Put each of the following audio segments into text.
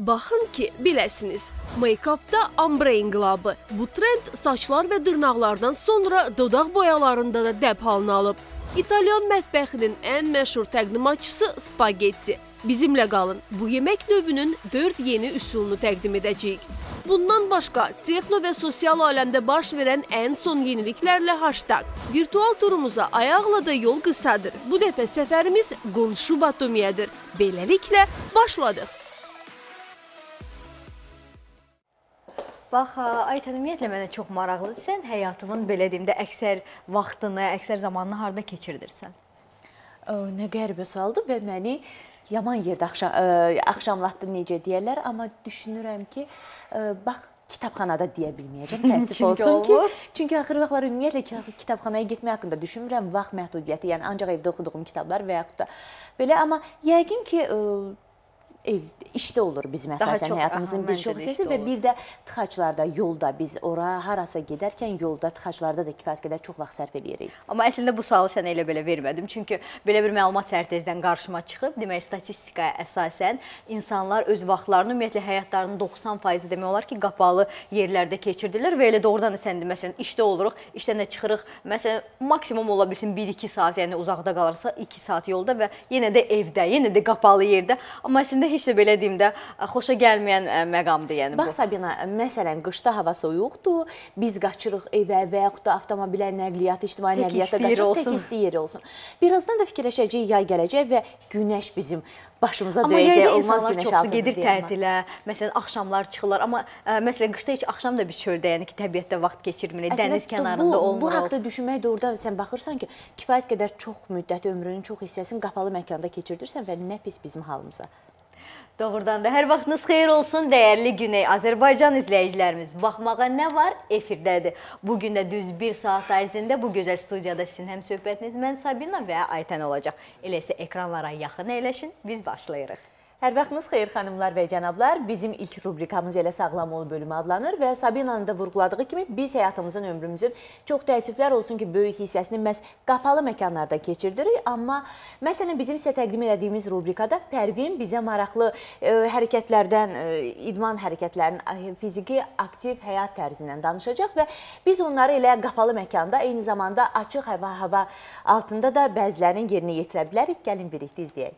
Baxın ki, biləsiniz, make-upda ombre inqilabı. Bu trend saçlar və dırnaqlardan sonra dodaq boyalarında da dəb halını alıb. İtalyan mətbəxinin ən məşhur təqdimatçısı spagetti. Bizimlə qalın, bu yemək növünün 4 yeni üsulunu təqdim edəcəyik. Bundan başqa, texno və sosial aləmdə baş verən ən son yeniliklərlə hashtag. Virtual turumuza ayaqla da yol qısadır. Bu dəfə səfərimiz qonşu Batumiyadır. Beləliklə, başladıq. Bax, Aytən, ümumiyyətlə mənə çox maraqlıdır. Sən həyatımın, belə deyim də, əksər vaxtını, əksər zamanını harada keçirdirsən? Nə qəribə sualdır və məni yaman yerdə axşamlatdı, necə deyərlər. Amma düşünürəm ki, bax, kitabxanada deyə bilməyəcəm, təəssüf olsun ki. Çünki axır vaxtlar ümumiyyətlə kitabxanaya getmək haqqında düşünmürəm, vaxt məhdudiyyəti, yəni ancaq evdə oxuduğum kitablar və yaxud da belə. Amma yəqin ki, işdə olur bizim əsasən həyatımızın bir çox hissəsi və bir də tıxaclarda, yolda biz ora harasa gedərkən yolda, tıxaclarda da kifayət qədər çox vaxt sərf edirik. Amma əslində bu sualı sənə elə belə vermədim. Çünki belə bir məlumat səhər tezdən qarşıma çıxıb. Demək, statistikaya əsasən insanlar öz vaxtlarını, ümumiyyətlə həyatlarının 90% demək olar ki, qapalı yerlərdə keçirdirlər və elə doğrudan da sən də, məsələn, işdə oluruq, işdən də çıxırıq. Məsələn, maksimum ola bilsin 1-2 saat, yəni uzaqda qalırsa 2 saat yolda və yenə də evdə, yenə də qapalı yerdə. Amma əslində heç də belə deyim də, xoşa gəlməyən məqamdır yəni bu. Bax Sabina, məsələn, qışda hava soyuqdur, biz qaçırıq evə və yaxud da avtomobilə, nəqliyyat, ictimai nəqliyyata qaçırıq, tək isti yeri olsun. Birazdan da fikirləşəcək, yay gələcək və günəş bizim başımıza döyəcək, olmaz günəş altında. Amma yayda insanlar çoxsu gedir tətilə, məsələn, axşamlar çıxırlar. Amma məsələn, qışda heç axşam da biz çöldə, yəni ki, təbiətdə vaxt keçirmirik, dəniz kənarında olmuruq. Bu haqda düşünmək doğrudan sən baxırsan ki, kifayət qədər çox müddət ömrünün çox hissəsini qapalı məkanda keçirdirsən və nə pis bizim halımıza. Doğrudan da hər vaxtınız xeyir olsun, dəyərli Güney Azərbaycan izləyicilərimiz. Baxmağa nə var? Efirdədir. Bugün də düz 1 saat ərzində bu gözəl studiyada sizin həm söhbətiniz mən Sabina və Aytən olacaq. Elə isə ekranlara yaxın əyləşin, biz başlayırıq. Hər vaxtınız xeyir xanımlar və cənablar. Bizim ilk rubrikamız elə Sağlam ol bölümü adlanır və Sabinanın da vurğuladığı kimi biz həyatımızın, ömrümüzün çox təəssüflər olsun ki, böyük hissəsini məhz qapalı məkanlarda keçirdirik. Amma məsələn, bizim sizə təqdim edədiyimiz rubrikada Pərvin bizə maraqlı hərəkətlərdən, idman hərəkətlərinin fiziki aktiv həyat tərzindən danışacaq və biz onları elə qapalı məkanda, eyni zamanda açıq hava altında da bəzilərinin yerinə yetirə bilərik. Gəlin birlikdə izləyək.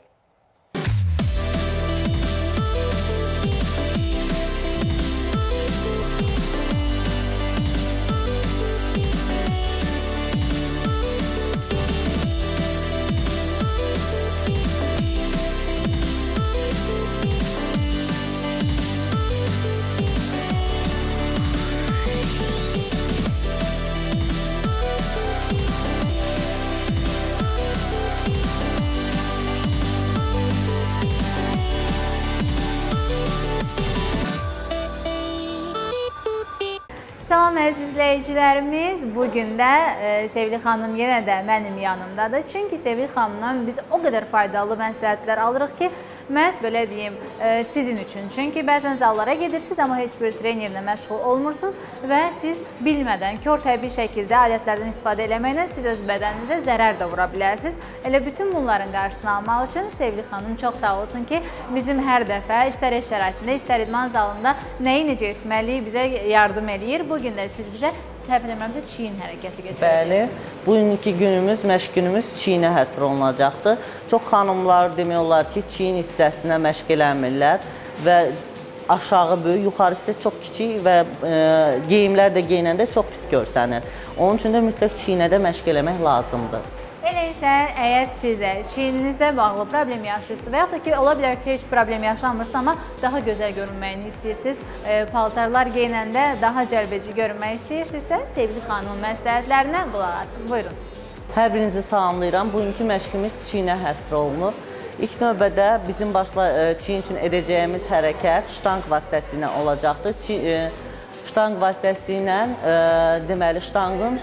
Salam əziz izləyicilərimiz, bugün də Sevgili xanım yenə də mənim yanımdadır. Çünki Sevgili xanımdan biz o qədər faydalı məsləhətlər alırıq ki, məhz belə deyim, sizin üçün. Çünki bəzən zallara gedirsiniz, amma heç bir trenerlə məşğul olmursunuz və siz bilmədən, kör təbii şəkildə alətlərdən istifadə eləməklə siz öz bədəninizə zərər də vura bilərsiniz. Elə bütün bunların qarşısını almaq üçün Sevgili xanım çox sağ olsun ki, bizim hər dəfə istər ev şəraitində, istər idman zalında nəyi necə etməliyik bizə yardım eləyir. Bugün də siz bizə səhv eləmirəmsə çiyin hərəkəti göstərəcəksiniz. Bəli, bugünkü günümüz, məşq günümüz çiyinə həsr olunacaqdır. Çox xanımlar demək olar ki, çiyin hissəsinə məşq eləmirlər və aşağı böyük, yuxarı hissə çox kiçik və geyimlər də geyinəndə çox pis görsənir. Onun üçün də mütləq çiyinədə məşq eləmək lazımdır. Elə isə, əgər sizə çiyninizdə bağlı problem yaşayırsınız və yaxud da ki, ola bilər ki, heç problem yaşamırsınız, amma daha gözəl görünməyini istəyirsiniz, paltarlar geyinəndə daha cəlbedici görünmək istəyirsinizsə, Sevgili xanımın məsləhətlərinə qulaq asın. Buyurun. Hər birinizi salamlayıram. Bugünkü məşqimiz çiyinə həsr olunur. İlk növbədə bizim çiyin üçün edəcəyimiz hərəkət ştanq vasitəsilə olacaqdır. Ştanq vasitəsilə deməli ştanqın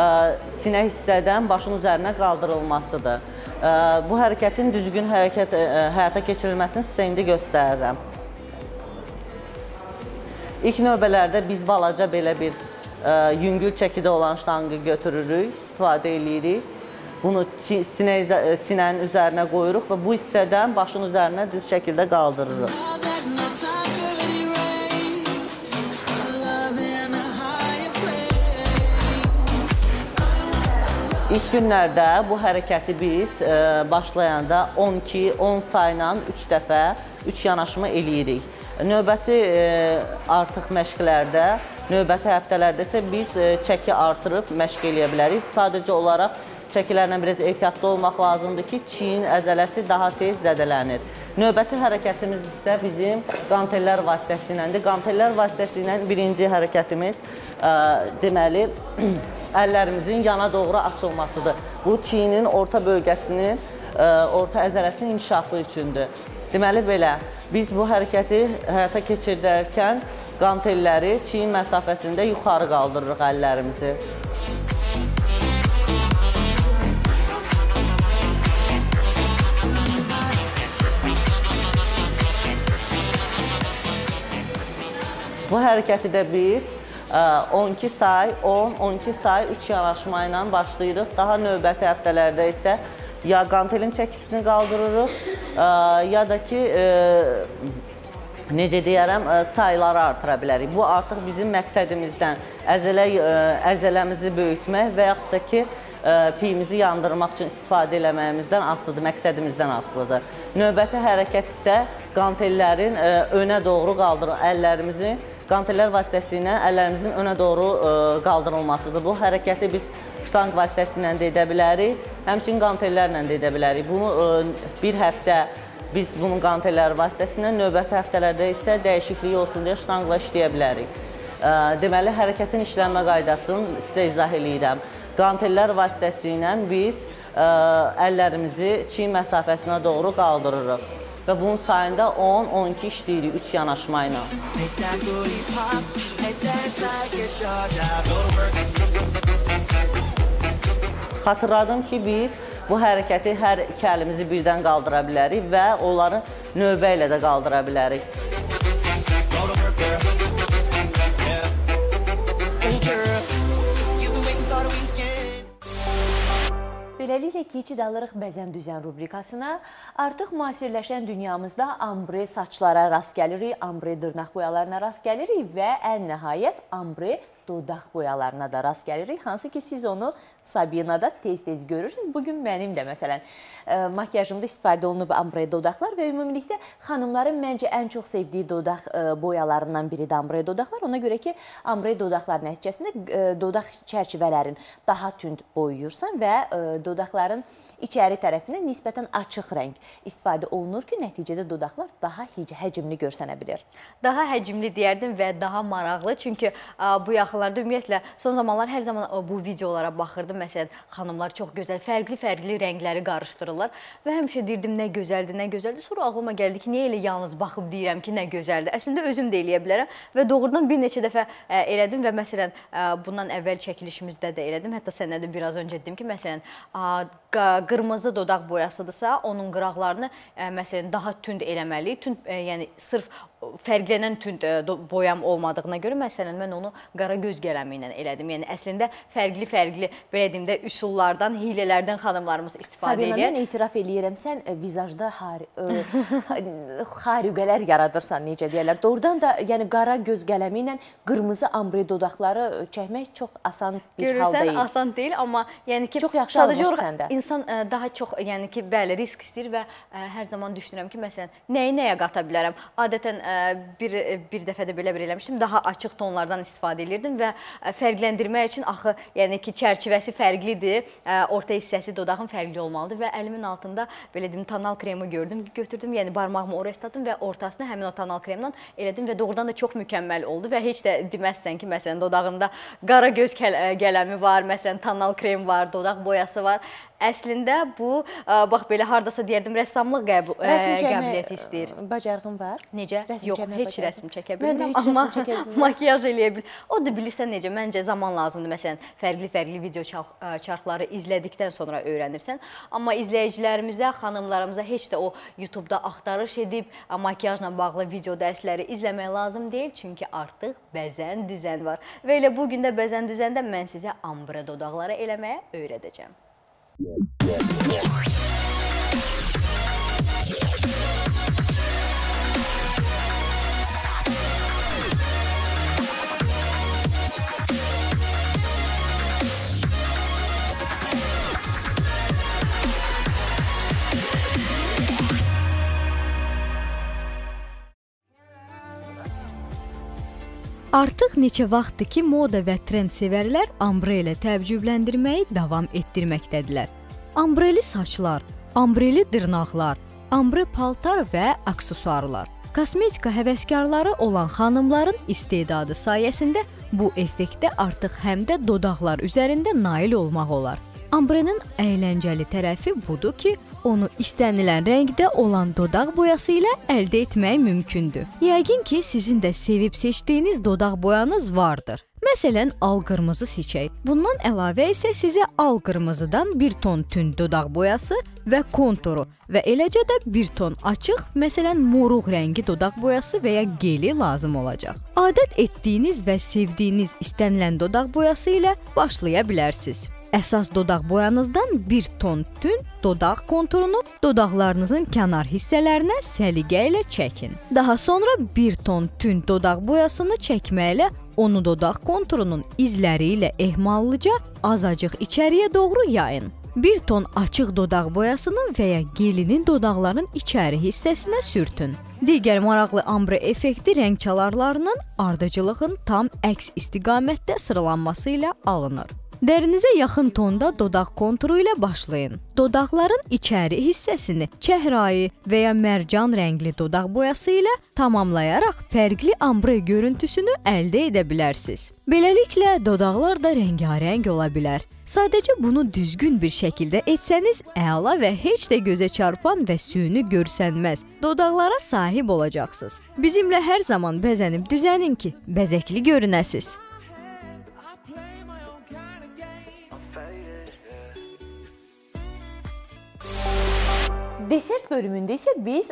sinə hissədən başın üzərinə qaldırılmasıdır. Bu hərəkətin düzgün həyata keçirilməsini sizə indi göstərirəm. İlk növbələrdə biz balaca belə bir yüngül çəkidə olan ştanqı götürürük, istifadə edirik. Bunu sinənin üzərinə qoyuruq və bu hissədən başın üzərinə düz şəkildə qaldırırıq. İlk günlərdə bu hərəkəti biz başlayanda 10 sayla 3 dəfə 3 yanaşma eləyirik. Növbəti artıq məşqlərdə, növbəti həftələrdə isə biz çəki artırıb məşq eləyə bilərik. Sadəcə olaraq çəkilərlə biraz ehtiyatlı olmaq lazımdır ki, çiyin əzələsi daha tez zədələnir. Növbəti hərəkətimiz isə bizim qantellər vasitəsiyləndir. Qantellər vasitəsilə birinci hərəkətimiz deməli, əllərimizin yana doğru açılmasıdır. Bu, çiyinin orta bölgəsinin, orta əzələsinin inkişafı üçündür. Deməli, belə, biz bu hərəkəti həyata keçirdərkən qantelləri çiyin məsafəsində yuxarı qaldırırıq əllərimizi. Bu hərəkəti də biz 12 say, 10, 12 say, 3 yanaşma ilə başlayırıq. Daha növbəti həftələrdə isə ya qantelin çəkisini qaldırırıq, ya da ki, necə deyərəm, sayları artıra bilərik. Bu artıq bizim məqsədimizdən əzələmizi böyütmək və yaxud da ki, piyimizi yandırmaq üçün istifadə eləməyimizdən asılıdır, məqsədimizdən asılıdır. Növbəti hərəkət isə qantellərin önə doğru qaldırır, əllərimizi qantellər vasitəsilə əllərimizin önə doğru qaldırılmasıdır. Bu hərəkəti biz ştanq vasitəsilə də edə bilərik, həmçinin qantellərlə də edə bilərik. Bunu bir həftə biz bunun qantelləri vasitəsilə, növbəti həftələrdə isə dəyişiklik olsun deyə ştanqla işləyə bilərik. Deməli, hərəkətin işlənmə qaydasını sizə izah eləyirəm. Qantellər vasitəsilə biz əllərimizi çiyin məsafəsinə doğru qaldırırıq. Və bunun sayında 10, 12 işləyirik 3 yanaşma ilə. Xatırladım ki, biz bu hərəkəti hər iki əlimizi birdən qaldıra bilərik və onları növbə ilə də qaldıra bilərik. Beləliklə keçid alırıq bəzən-düzən rubrikasına. Artıq müasirləşən dünyamızda ambre saçlara rast gəlirik, ambre dırnaq boyalarına rast gəlirik və ən nəhayət ambre dodaq boyalarına da rast gəlirik. Hansı ki, siz onu Sabinada tez-tez görürsünüz. Bugün mənim də, məsələn, makyajımda istifadə olunub ambre dodaqlar və ümumilikdə xanımların məncə ən çox sevdiyi dodaq boyalarından biri də ambre dodaqlar. Ona görə ki, ambre dodaqlar nəticəsində dodaq çərçivələrin daha tünd boyuyursan və dodaqların içəri tərəfindən nisbətən açıq rəng istifadə olunur ki, nəticədə dodaqlar daha həcmli görsənə bilir. Daha həcmli deyərdim və daha maraqlı, çünki bu yaxınlarda ümumiyyətlə son zamanlar hər zaman bu videolara baxırdım. Məsələn, xanımlar çox gözəl, fərqli rəngləri qarışdırırlar və həmişə deyirdim nə gözəldir, nə gözəldir. Sonra ağlıma gəldi ki, niyə elə yalnız baxıb deyirəm ki, nə gözəldir. Əslində özüm də eləyə bilərəm və doğrudan bir neçə dəfə elədim və məsələn, bundan əvvəl çəkilişimizdə də elədim. Hətta sənə də biraz öncə dedim ki, məsələn, qırmızı dodaq boyasıdırsa, onun qıraqlarını məsələn, daha tünd eləməliyik. Yəni, sırf fərqlənən tünd boyam olmadığına görə, məsələn, mən onu qara göz qələmi ilə elədim. Yəni, əslində, fərqli, belə deyim də, üsullardan, hilələrdən xanımlarımız istifadə edir. Sabina, mən etiraf eləyirəm, sən vizajda xarüqələr yaradırsan, necə deyərlər. Doğrudan da, yəni, qara göz qələmi ilə qırmızı ambre dodaqları çəkmək çox asan bir hal deyil. Görürsən, asan deyil, amma yəni ki, çox yaxşı almışdır səndə. İnsan daha çox, yəni ki, bəli, risk istəyir və hər zaman düşünürəm ki, məsələn, nəyə qata bilərəm? Adətən, bir dəfə də belə bir eləmişdim, daha açıq tonlardan istifadə edirdim və fərqləndirmək üçün axı, yəni ki, çərçivəsi fərqlidir, orta hissəsi dodağın fərqli olmalıdır və əlimin altında, belə deyim, tonal kremi gördüm, götürdüm, yəni barmağımı oraya ısladım və ortasına həmin o tonal kremlə elədim və doğrudan da çox mükəmməl oldu və heç də deməzsən ki, məsələn, dodağında qara göz qələmi var, məsələn, tonal krem var, dodaq boyası var. Əslində bu, bax belə hardasa deyərdim, rəssamlıq qəbiliyyəti istəyir. Bacarığın var? Necə? Yox, heç rəsm çəkə bilmirəm, amma makyaj eləyə bilir. O da bilirsən necə, məncə zaman lazımdır. Məsələn, fərqli video çarxları izlədikdən sonra öyrənirsən. Amma izləyicilərimizə, xanımlarımıza heç də o YouTube-da axtarış edib makyajla bağlı video dərsləri izləmək lazım deyil. Çünki artıq bəzən düzən var. Və elə bugün də bəzən düzəndə mən sizə ambre dodaqları eləməyə öyrədəcəm. Artıq neçə vaxtdır ki, moda və trend sevərlər ambre ilə təəccübləndirməyi davam etdirməkdədirlər. Ambreli saçlar, ambreli dırnaqlar, ambre paltar və aksesuarlar. Kosmetika həvəskarları olan xanımların istedadı sayəsində bu effektə artıq həm də dodaqlar üzərində nail olmaq olar. Ambrenin əyləncəli tərəfi budur ki, onu istənilən rəngdə olan dodaq boyası ilə əldə etmək mümkündür. Yəqin ki, sizin də sevib seçdiyiniz dodaq boyanız vardır. Məsələn, al qırmızı seçək. Bundan əlavə isə sizə al qırmızıdan bir ton tünd dodaq boyası və konturu və eləcə də bir ton açıq, məsələn, moruq rəngi dodaq boyası və ya geli lazım olacaq. Adət etdiyiniz və sevdiyiniz istənilən dodaq boyası ilə başlaya bilərsiniz. Əsas dodaq boyanızdan bir ton tünd dodaq konturunu dodaqlarınızın kənar hissələrinə səliqə ilə çəkin. Daha sonra bir ton tünd dodaq boyasını çəkməklə onu dodaq konturunun izləri ilə ehmallıca azacıq içəriyə doğru yayın. Bir ton açıq dodaq boyasının və ya gelinin dodaqların içəri hissəsinə sürtün. Digər maraqlı ambre effekti rəng çalarlarının ardıcılığın tam əks istiqamətdə sıralanması ilə alınır. Dərinizə yaxın tonda dodaq konturu ilə başlayın. Dodaqların içəri hissəsini çəhrayı və ya mərcan rəngli dodaq boyası ilə tamamlayaraq fərqli ambre görüntüsünü əldə edə bilərsiniz. Beləliklə, dodaqlar da rəngarəng ola bilər. Sadəcə bunu düzgün bir şəkildə etsəniz, əla və heç də gözə çarpan və süni görsənməz dodaqlara sahib olacaqsınız. Bizimlə hər zaman bəzənib düzənin ki, bəzəkli görünəsiz. Desert bölümündə isə biz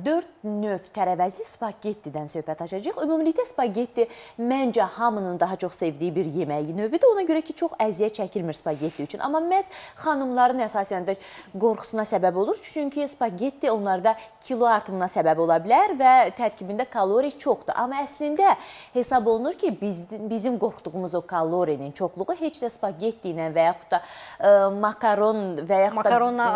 4 növ tərəvəzli spagettidən söhbət açacağıq. Ümumilikdə spagetti məncə hamının daha çox sevdiyi bir yemək növüdür. Ona görə ki, çox əziyyət çəkilmir spagetti üçün. Amma məhz xanımların əsasən də qorxusuna səbəb olur. Çünki spagetti onlarda kilo artımına səbəb ola bilər və tərkibində kalori çoxdur. Amma əslində hesab olunur ki, bizim qorxduğumuz o kalorinin çoxluğu heç də spagetti ilə və yaxud da makaron və yaxud da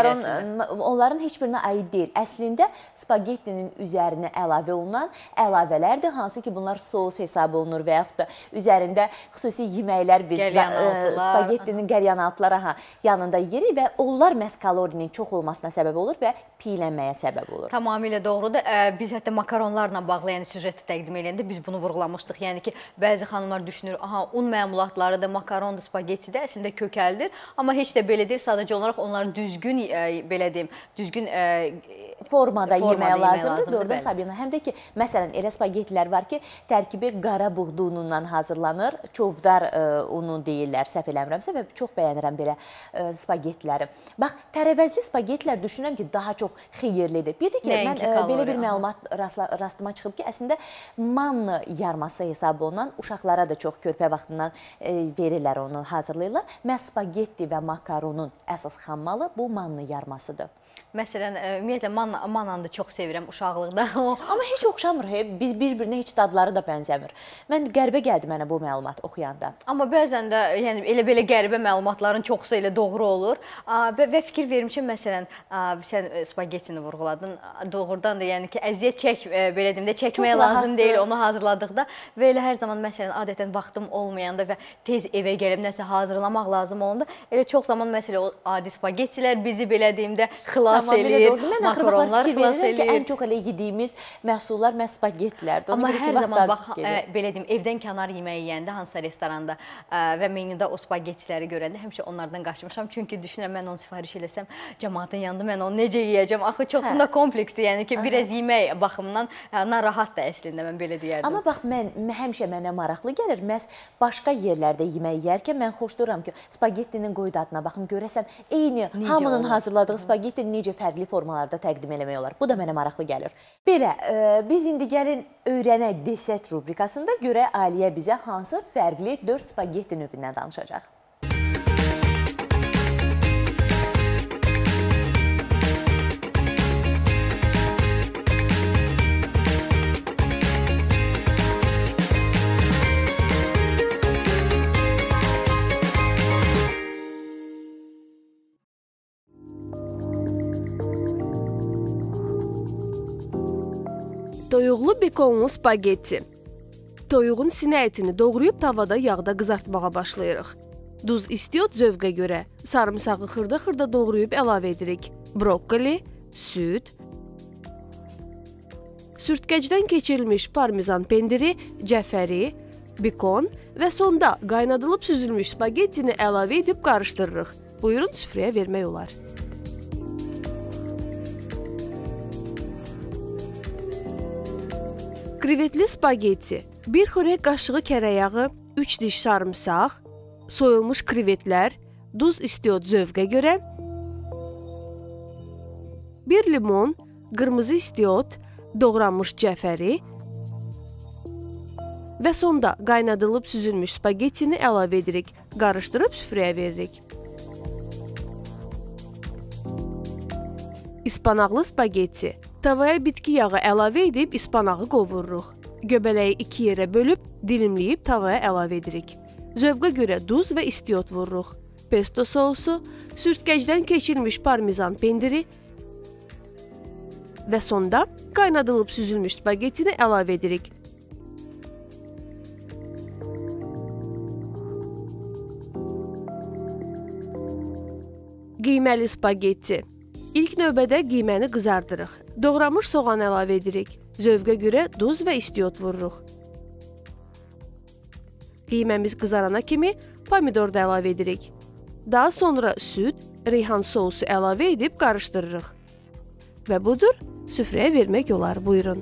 makaron onların heç birinə aid deyil. Əslində spagettinin üzərinə əlavə olunan əlavələrdir, hansı ki bunlar sos hesab olunur və yaxud da üzərində xüsusi yeməklər biz spagettinin qəlyanaltıları yanında yeyirik və onlar məhz kalorinin çox olmasına səbəb olur və piylənməyə səbəb olur. Tamamilə doğrudur. Biz hətta makaronlarla bağlı süjeti təqdim edəndə biz bunu vurğulamışdıq. Yəni ki, bəzi xanımlar düşünür, un məmulatları da makarondur, spagetti də əslində kökəldir. Amma heç də belə deyil, sadəcə olaraq onların düzgün, belə deyim, düzgün formada yemək lazımdır. Doğrudan Sabina, həm də ki, məsələn, elə spagettilər var ki, tərkibi qara buğda unundan hazırlanır. Çovdar unu deyirlər, səhv eləmirəmsə və çox bəyənirəm belə spagettiləri. Bax, tərəvəzli spagettilər düşünürəm ki, daha çox xeyirlidir. Bir də ki, mən belə bir məlumat rastıma çıxıb ki, əslində manna yarması hesab olunan uşaqlara da çox körpə vaxtından verirlər, onu hazırlayırlar. Məhz spagetti və makaronun əsas xammalı bu manna yarmasıdır. Məsələn, ümumiyyətlə, mannanı da çox sevirəm uşaqlıqda. Amma heç oxşamır, biz bir-birinə heç dadları da bənzəmir. Mən qəribə gəldi mənə bu məlumat oxuyanda. Amma bəzən də elə-belə qəribə məlumatların çoxsu elə doğru olur. Və fikir vermişəm, məsələn, sən spagettini vurğuladın. Doğrudan da, yəni ki, əziyyət çəkməyə lazım deyil onu hazırladıqda. Və elə hər zaman, məsələn, adətən vaxtım olmayanda və tez evə gəlib nəsə hazırlamaq lazım olanda, elə çox zaman, məsələn, o adi spagettilər bizi, belə deyimdə, xilas eləyir, makaronlar xilas eləyir. Ən çox elə yediyimiz məhsullar məhz spagettilərdir. Amma hər zaman, belə deyim, evdən kənar yemək yeyəndə, hansısa restoranda və menyuda o spagettiləri görəndə həmişə onlardan qaçmışam. Çünki düşünürəm, mən onu sifariş eləsəm, cəmaatın yanında mən onu necə yeyəcəm? Axı çoxsunda kompleksdir, yəni ki, biraz yemək baxımından narahat da əslində, mən belə deyərdim. Amma bax, həmişə mənə maraqlı gəlir, məhz başqa yerlərdə yemək yərkən mən xoşduram ki, spagettinin qoy dadına baxım, görəsən, eyni hamının hazırladığı spagetti necə fərqli formalarda təqdim eləmək olar. Bu da mənə maraqlı gəlir. Belə, biz indi gəlin öyrənək desert rubrikasında görə Aliyə bizə hansı fərqli 4 spagetti növündən danışacaq. Toyuqlu bekonlu spagetti. Toyuğun sinə ətini doğrayıb tavada yağda qızartmağa başlayırıq. Duz istiot zövqə görə. Sarımsağı xırda-xırda doğrayıb əlavə edirik. Brokkoli, süd, sürtkəcdən keçirilmiş parmezan pendiri, cəfəri, bikon və sonda qaynadılıb süzülmüş spagettini əlavə edib qarışdırırıq. Buyurun süfrəyə vermək olar. Krevetli spagetti. 1 xörək qaşığı kərəyağı, 3 diş sarımsaq, soyulmuş krevetlər, duz istiot zövqə görə, 1 limon, qırmızı istiot, doğranmış cəfəri və sonda qaynadılıb süzülmüş spagettini əlavə edirik. Qarışdırıb süfrəyə veririk. İspanaqlı spagetti. Tavaya bitki yağı əlavə edib ispanağı qovururuq. Göbələyi 2 yerə bölüb, dilimləyib tavaya əlavə edirik. Zövqə görə duz və istiot vururuq. Pesto sousu, sürtkəcdən keçirilmiş parmezan pendiri və sonda qaynadılıb süzülmüş spagettini əlavə edirik. Qiyməli spagetti. İlk növbədə qiyməni qızardırıq. Doğranmış soğan əlavə edirik. Zövqə görə duz və istiot vururuq. Qiyməmiz qızarana kimi pomidor da əlavə edirik. Daha sonra süd, reyhan sousu əlavə edib qarışdırırıq. Və budur, süfrəyə vermək olar. Buyurun.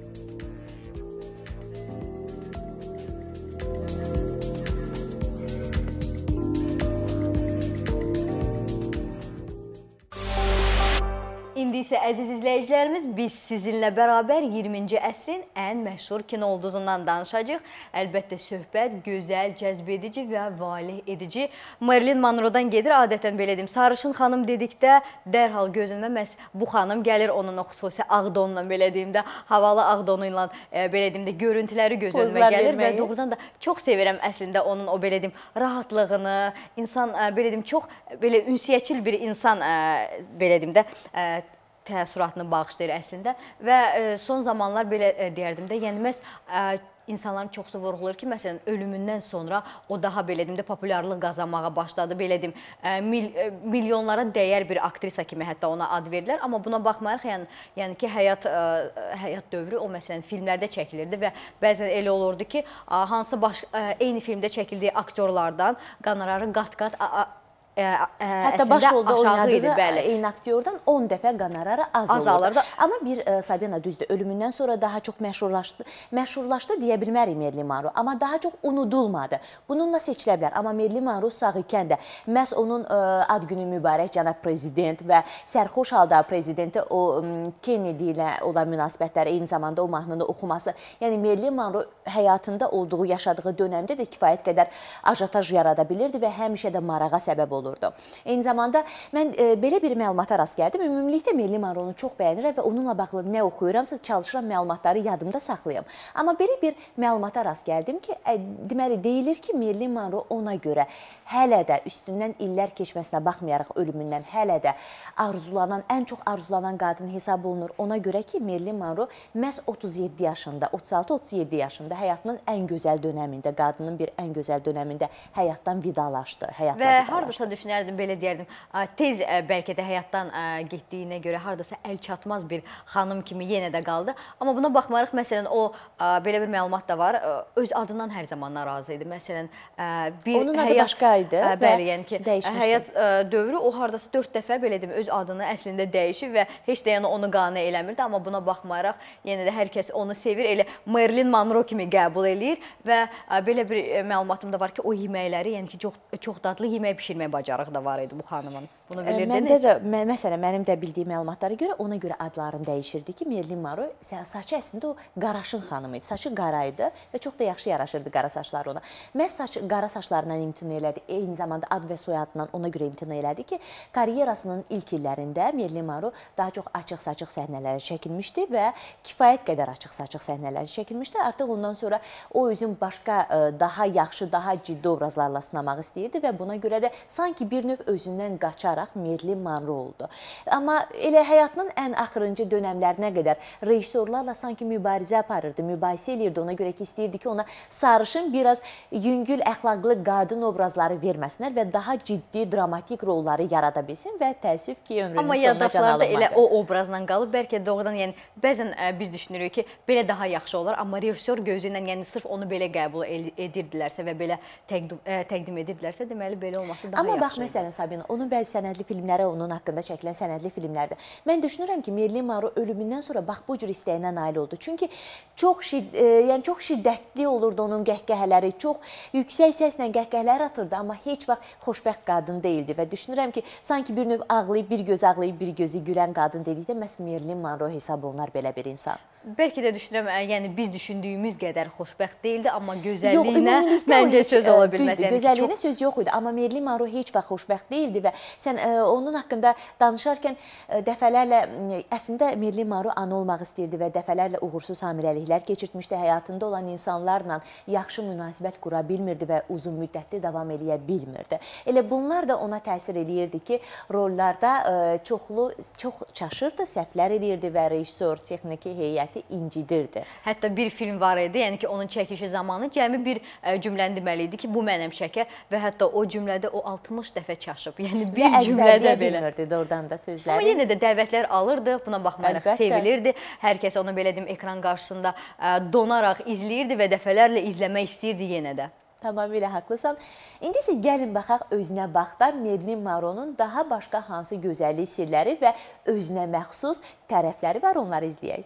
İndi isə əziz izləyicilərimiz, biz sizinlə bərabər 20-ci əsrin ən məşhur kino ulduzundan danışacağıq. Əlbəttə söhbət gözəl, cəzbedici və valeh edici Marilyn Monroe'dan gedir. Adətən belə deyim, sarışın xanım dedikdə dərhal gözünmə məhz bu xanım gəlir, onun o xüsusi ağ donla, belə deyim də, havalı ağ donu ilə, belə deyim də, görüntüləri göz önümə gəlir və doğrudan da çox sevirəm əslində onun o, belə deyim, rahatlığını, insan, belə deyim, çox belə ünsiyyətçil bir insan, belə deyim də, təəssüratını bağışlayır əslində və son zamanlar belə deyərdim də, yəni məhz insanların çoxsu vurğulayır ki, məsələn, ölümündən sonra o daha belə deyim də populyarlıq qazanmağa başladı, belə deyim, milyonlara dəyər bir aktrisa kimi hətta ona ad verdilər, amma buna baxmayaraq, yəni ki, həyat dövrü o məsələn filmlərdə çəkilirdi və bəzən elə olurdu ki, hansı eyni filmdə çəkildiyi aktyorlardan qonorarı qat-qat hətta baş rolda oynadığı eyni aktyordan 10 dəfə qonorarı az olurdu. Amma bir Sabina düzdür, ölümündən sonra daha çox məşhurlaşdı deyə bilmərik Marilyn Monroe, amma daha çox unudulmadı. Bununla seçilə bilər. Amma Marilyn Monroe sağ ikən də məhz onun ad günü mübarək cənab prezident və sərxoş halda prezidenti o Kennedy ilə olan münasibətləri, eyni zamanda o mahnını oxuması, yəni Marilyn Monroe həyatında olduğu, yaşadığı dönəmdə də kifayət qədər ajotaj yarada bilirdi və həmişə də marağa səbəb olurdu. Eyni zamanda mən belə bir məlumata rast gəldim. Ümumilikdə Marilyn Monroe-nu çox bəyənirəm və onunla bağlı nə oxuyuramsa çalışıram məlumatları yadımda saxlayım. Amma belə bir məlumata rast gəldim ki, deməli deyilir ki, Marilyn Monroe ona görə hələ də üstündən illər keçməsinə baxmayaraq ölümündən hələ də arzulanan, ən çox arzulanan qadın hesab olunur. Ona görə ki, Marilyn Monroe məhz 37 yaşında, 36-37 yaşında həyatının ən gözəl dönəmində, qadının bir ən gözəl dönəmində həyatdan vidalaşdı. Və hardasa düşünərdim, belə deyərdim, tez bəlkə də həyatdan getdiyinə görə hardasa əl çatmaz bir xanım kimi yenə də qaldı. Amma buna baxmaraq, məsələn, o belə bir məlumat da var, öz adından hər zaman narazı idi. Məsələn, onun adı başqa idi və dəyişmişdi. Həyat dövrü o hardasa 4 dəfə belə deyim, öz adını əslində dəyişib və heç də yəni onu qane eləmirdi. Amma buna baxmaraq, yenə də hər kəs onu sevir, elə Marilyn Monroe kimi qəbul eləyir və belə bir məlumatım da var ki, o yeməkləri, yəni ki, çox dadlı yemək pişirmək bacarığı da var idi bu xanımın. Bunu bilirdiniz? Məndə də, məsələn, mənim də bildiyim məlumatlara görə ona görə adlarını dəyişirdi ki, Marilyn Monroe saçı əslində o qaraşın xanım idi. Saçı qara idi və çox da yaxşı yaraşırdı qara saçları ona. Məhz qara saçlarından imtina elədi, eyni zamanda ad və soyadından ona görə imtina elədi ki, karyerasının ilk illərində Marilyn Monroe daha çox açıq-saçıq səhnələri çəkilmişdi və kifayət qədər açıq-saçıq səhnələri çəkilmişdi. Artıq ondan sonra o özün başqa daha yaxşı, daha ciddi obrazlarla sınamaq istəyirdi və buna görə də sanki sanki bir növ özündən qaçaraq Marilyn Monroe oldu. Amma elə həyatının ən axırıncı dönəmlərinə qədər rejissorlarla sanki mübarizə aparırdı, mübahisə edirdi. Ona görə ki, istəyirdi ki, ona sarışın, biraz yüngül, əxlaqlı qadın obrazları verməsinlər və daha ciddi, dramatik rolları yarada bilsin və təəssüf ki, ömrünün amma sonuna can alınmadı. yaddaşlarda elə o obrazla qalıb. Bəlkə doğrudan, yəni bəzən biz düşünürük ki, belə daha yaxşı olar, amma rejissor gözü ilə, yəni sırf onu belə qəbul edirdilərsə və belə təqdim edirdilərsə, deməli belə olması daha yaxşı. Amma bax, məsələn, Sabina, onun bəzi sənədli filmləri, onun haqqında çəkilən sənədli filmlərdir. Mən düşünürəm ki, Marilyn Monroe ölümündən sonra bax bu cür istəyinə nail oldu. Çünki çox şiddətli olurdu onun qəhqəhələri, çox yüksək səslə qəhqəhələr atırdı, amma heç vaxt xoşbəxt qadın deyildi və düşünürəm ki, sanki bir növ ağlayıb, bir göz ağlayıb, bir gözü gülən qadın dedikdə məhz Marilyn Monroe hesab olunar belə bir insan. Bəlkə də düşünürəm, yəni biz düşündüyümüz qədər xoşbəxt deyildi, amma gözəlliyinə məncə söz ola bilməz. Düzdür, gözəlliyinə söz yox idi, amma Marilyn Monroe heç vaxt xoşbəxt deyildi və sən onun haqqında danışarkən dəfələrlə, əslində Marilyn Monroe ana olmaq istəyirdi və dəfələrlə uğursuz hamiləliklər keçirtmişdi, həyatında olan insanlarla yaxşı münasibət qura bilmirdi və uzun müddətli davam eləyə bilmirdi. Elə bunlar da ona təsir eləyirdi ki, rollarda çox çaşırdı, səhvlər eləyirdi və rejissor, texniki heyəti incidirdi. Hətta bir film var idi, yəni ki, onun çəkilişi zamanı cəmi bir cümləni deməli idi ki, bu mənim şəkə və hətta o cümlədə o 60 dəfə çaşıb. Yəni bir cümlədə belə. Bilmirdi doğrudan da sözləri. Amma yenə də dəvətlər alırdı, buna baxmayaraq sevilirdi. Hər kəs onu belə deyim, ekran qarşısında donaraq izləyirdi və dəfələrlə izləmək istəyirdi yenə də. Tamamilə haqlısan. İndi isə gəlin baxaq özünə baxdan Marilyn Monroe'nun daha başqa hansı gözəllik sirləri və özünə məxsus tərəfləri var, onları izləyək.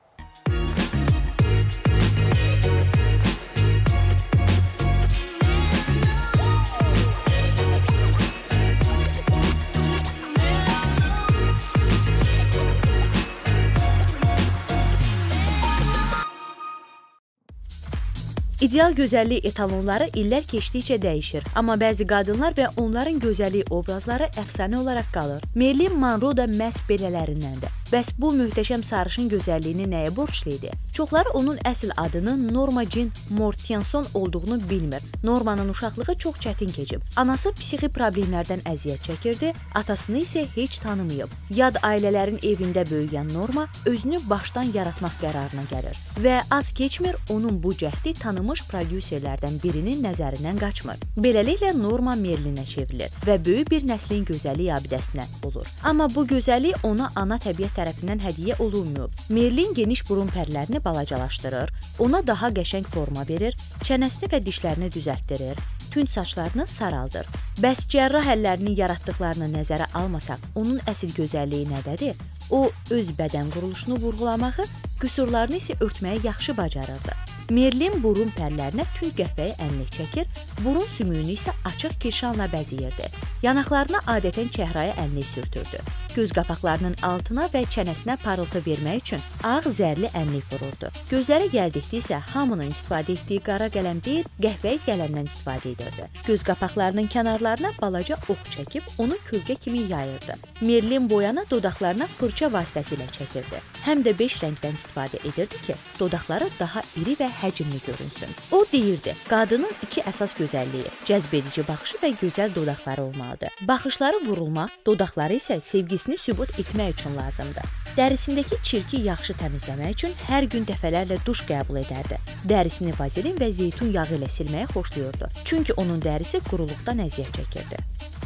İdeal gözəllik etalonları illər keçdikcə dəyişir, amma bəzi qadınlar və onların gözəllik obrazları əfsanə olaraq qalır. Marilyn Monroe da məhz belələrindəndir. Bəs bu möhtəşəm sarışın gözəlliyini nəyə borçlu idi? Çoxları onun əsl adının Norma Jean Mortenson olduğunu bilmir. Normanın uşaqlığı çox çətin keçib. Anası psixi problemlərdən əziyyət çəkirdi, atasını isə heç tanımayıb. Yad ailələrin evində böyüyən Norma özünü başdan yaratmaq qərarına gəlir və az keçmir onun bu cəhdi tanınmış prodüserlərdən birinin nəzərindən qaçmır. Beləliklə Norma Marilynə çevrilir və böyük bir nəslin gözəllik abidəsinə olur. Amma bu gözəllik ona ana təbiət tərəfindən hədiyyə olunmuyub. Marilyn geniş burun pərlərini balacalaşdırır, ona daha qəşəng forma verir, çənəsini və dişlərini düzəltdirir, tünd saçlarını saraldır. Bəs cərrah əllərini yaratdıqlarını nəzərə almasaq, onun əsl gözəlliyi nədədir? O, öz bədən quruluşunu vurğulamağı, qüsurlarını isə örtməyi yaxşı bacarırdı. Marilyn burun pərlərinə tünd qəhvəyi ənlik çəkir, burun sümüyünü isə açıq kirşanla bəzəyirdi. Yanaqlarına adətən çəhrayı ənlik sürtürdü. Göz qapaqlarının altına və çənəsinə parıltı vermək üçün ağ zərli ənlik vururdu. Gözlərə gəldikdə isə hamının istifadə etdiyi qara qələm deyil, qəhvəyi qələmdən istifadə edirdi. Göz qapaqlarının kənarlarına balaca ox çəkib onu kölgə kimi yayırdı. Marilyn boyanı dodaqlarına fırça vasitəsilə çəkirdi. Həm də 5 rəngdən istifadə edirdi ki, dodaqları daha iri və həcmli görünsün. O deyirdi, qadının 2 əsas gözəlliyi, cəzbedici baxışı və gözəl dodaqları olmalıdır. Baxışları vurulmaq, dodaqları isə sevgisini sübut etmək üçün lazımdır. Dərisindəki çirki yaxşı təmizləmək üçün hər gün dəfələrlə duş qəbul edərdi. Dərisini vazelin və zeytun yağı ilə silməyi xoşlayırdı. Çünki onun dərisi quruluqdan əziyyət çəkirdi.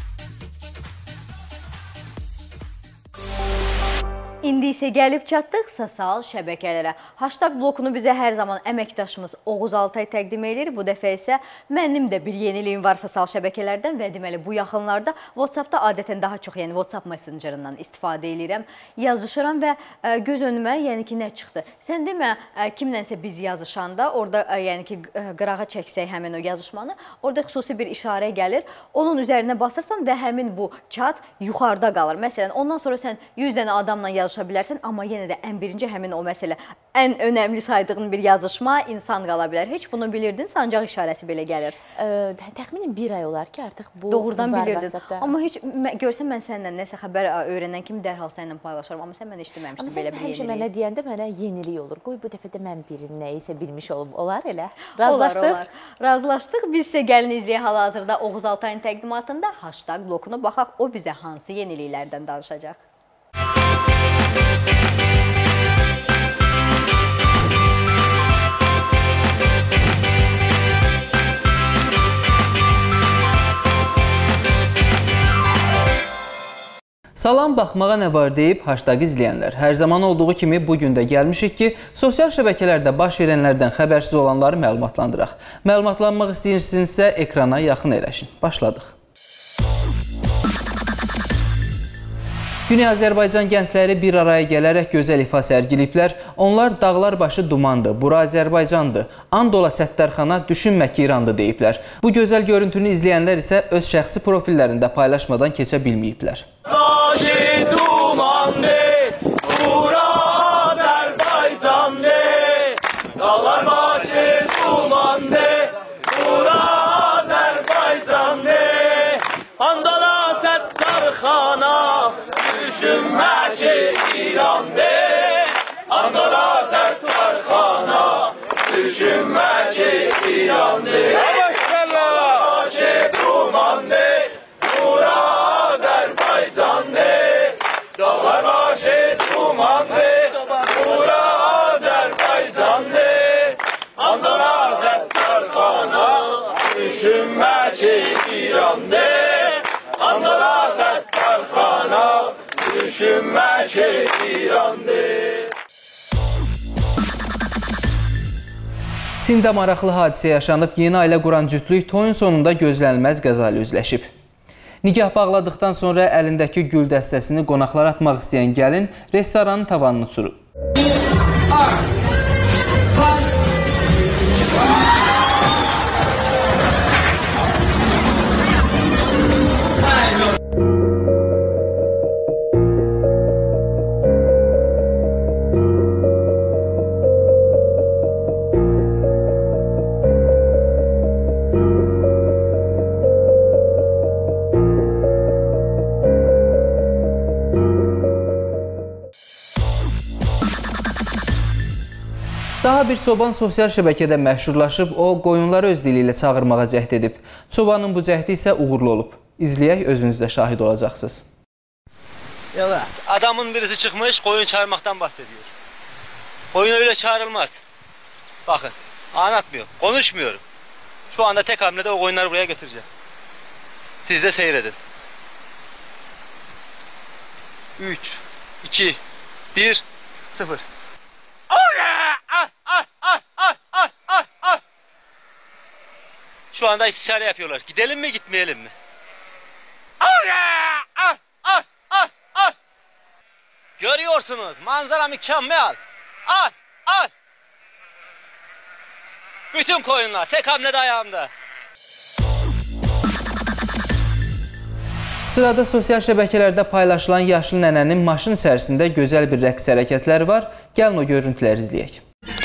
İndi isə gəlib çatdıq sosial şəbəkələrə. Hashtag blokunu bizə hər zaman əməkdaşımız Oğuz Altay təqdim edir. Bu dəfə isə mənim də bir yeniliyim var sosial şəbəkələrdən və deməli bu yaxınlarda WhatsApp-da adətən daha çox, yəni WhatsApp Messenger-ından istifadə edirəm. Yazışıram və göz önümə yəni ki nə çıxdı? Sən demə kimlənsə biz yazışanda orada yəni ki qırağa çəksək həmin o yazışmanı, orada xüsusi bir işarə gəlir. Onun üzərinə basırsan və həmin bu chat yuxarıda qalır. Məsələn, ondan sonra sən 100 dənə adamla yazışırsan danışa bilərsən, amma yenə də ən birinci həmin o məsələ, ən önəmli saydığın bir yazışma insan qala bilər. Heç bunu bilirdin, sancaq işarəsi belə gəlir. Təxminən bir ay olar ki, artıq bu doğrudan var bilirdin. WhatsApp-da. Amma heç görsən mən səndən nəsə xəbər öyrənən kimi dərhal səninlə paylaşaram. Amma sən mən eşitməmişdin belə bir Amma sən həmişə mənə deyəndə mənə yenilik olur. Qoy bu dəfə də mən birinin nəyisə bilmiş olum. Olar elə. Razılaşdıq. Razılaşdıq. Biz isə gəlin izləyək hal-hazırda Oğuz Altayın təqdimatında hashtag blokuna baxaq. O bizə hansı yeniliklərdən danışacaq? Salam, baxmağa nə var deyib hashtag izləyənlər. Hər zaman olduğu kimi bugün də gəlmişik ki, sosial şəbəkələrdə baş verənlərdən xəbərsiz olanları məlumatlandıraq. Məlumatlanmaq istəyirsinizsə ekrana yaxın əyləşin. Başladıq. Güney Azərbaycan gəncləri bir araya gələrək gözəl ifa sərgiliblər. Onlar dağlar başı dumandır, bura Azərbaycandır. Andola Səttərxana, düşünmə ki İrandır deyiblər. Bu gözəl görüntünü izləyənlər isə öz şəxsi profillərində paylaşmadan keçə bilməyiblər. Başı dumandır, bura Azərbaycandır. Dağlar başı dumandır, bura Azərbaycandır. Andola Səttərxana, düşünmə ki İrandır. Andola Səttərxana, düşünmə ki İrandır. Başı dumandır, bura Azərbaycandır. Dağlar başı dumandır, bura Azərbaycandır. Andola Səttərxana, düşünmə ki İrandır. Andola Səttərxana, düşünmə ki İrandır. Çində maraqlı hadisə yaşanıb, yeni ailə quran cütlük toyun sonunda gözlənilməz qəza ilə üzləşib. Nikah bağladıqdan sonra əlindəki gül dəstəsini qonaqlara atmaq istəyən gəlin restoranın tavanını uçurub. Daha bir çoban sosial şəbəkədə məşhurlaşıb, o qoyunları öz dili ilə çağırmağa cəhd edib. Çobanın bu cəhdi isə uğurlu olub. İzləyək, özünüz də şahid olacaqsınız. Adamın birisi çıxmış, qoyun çağırmaqdan bahsediyor. Qoyun öyle çağırılmaz. Bakın, anlatmıyor, konuşmuyor. Şu anda tek hamlede o koyunları buraya getireceğim. Siz de seyredin. 3, 2, 1, 0. Şu anda istişare yapıyorlar. Gidelim mi, gitmeyelim mi? Görüyorsunuz, manzara mükemmel. Al. Bütün koyunlar tek hamlede ayağımda. Sırada sosial şəbəkələrdə paylaşılan yaşlı nənənin maşın içərisində gözəl bir rəqs hərəkətləri var. Gəlin o görüntüləri izləyək.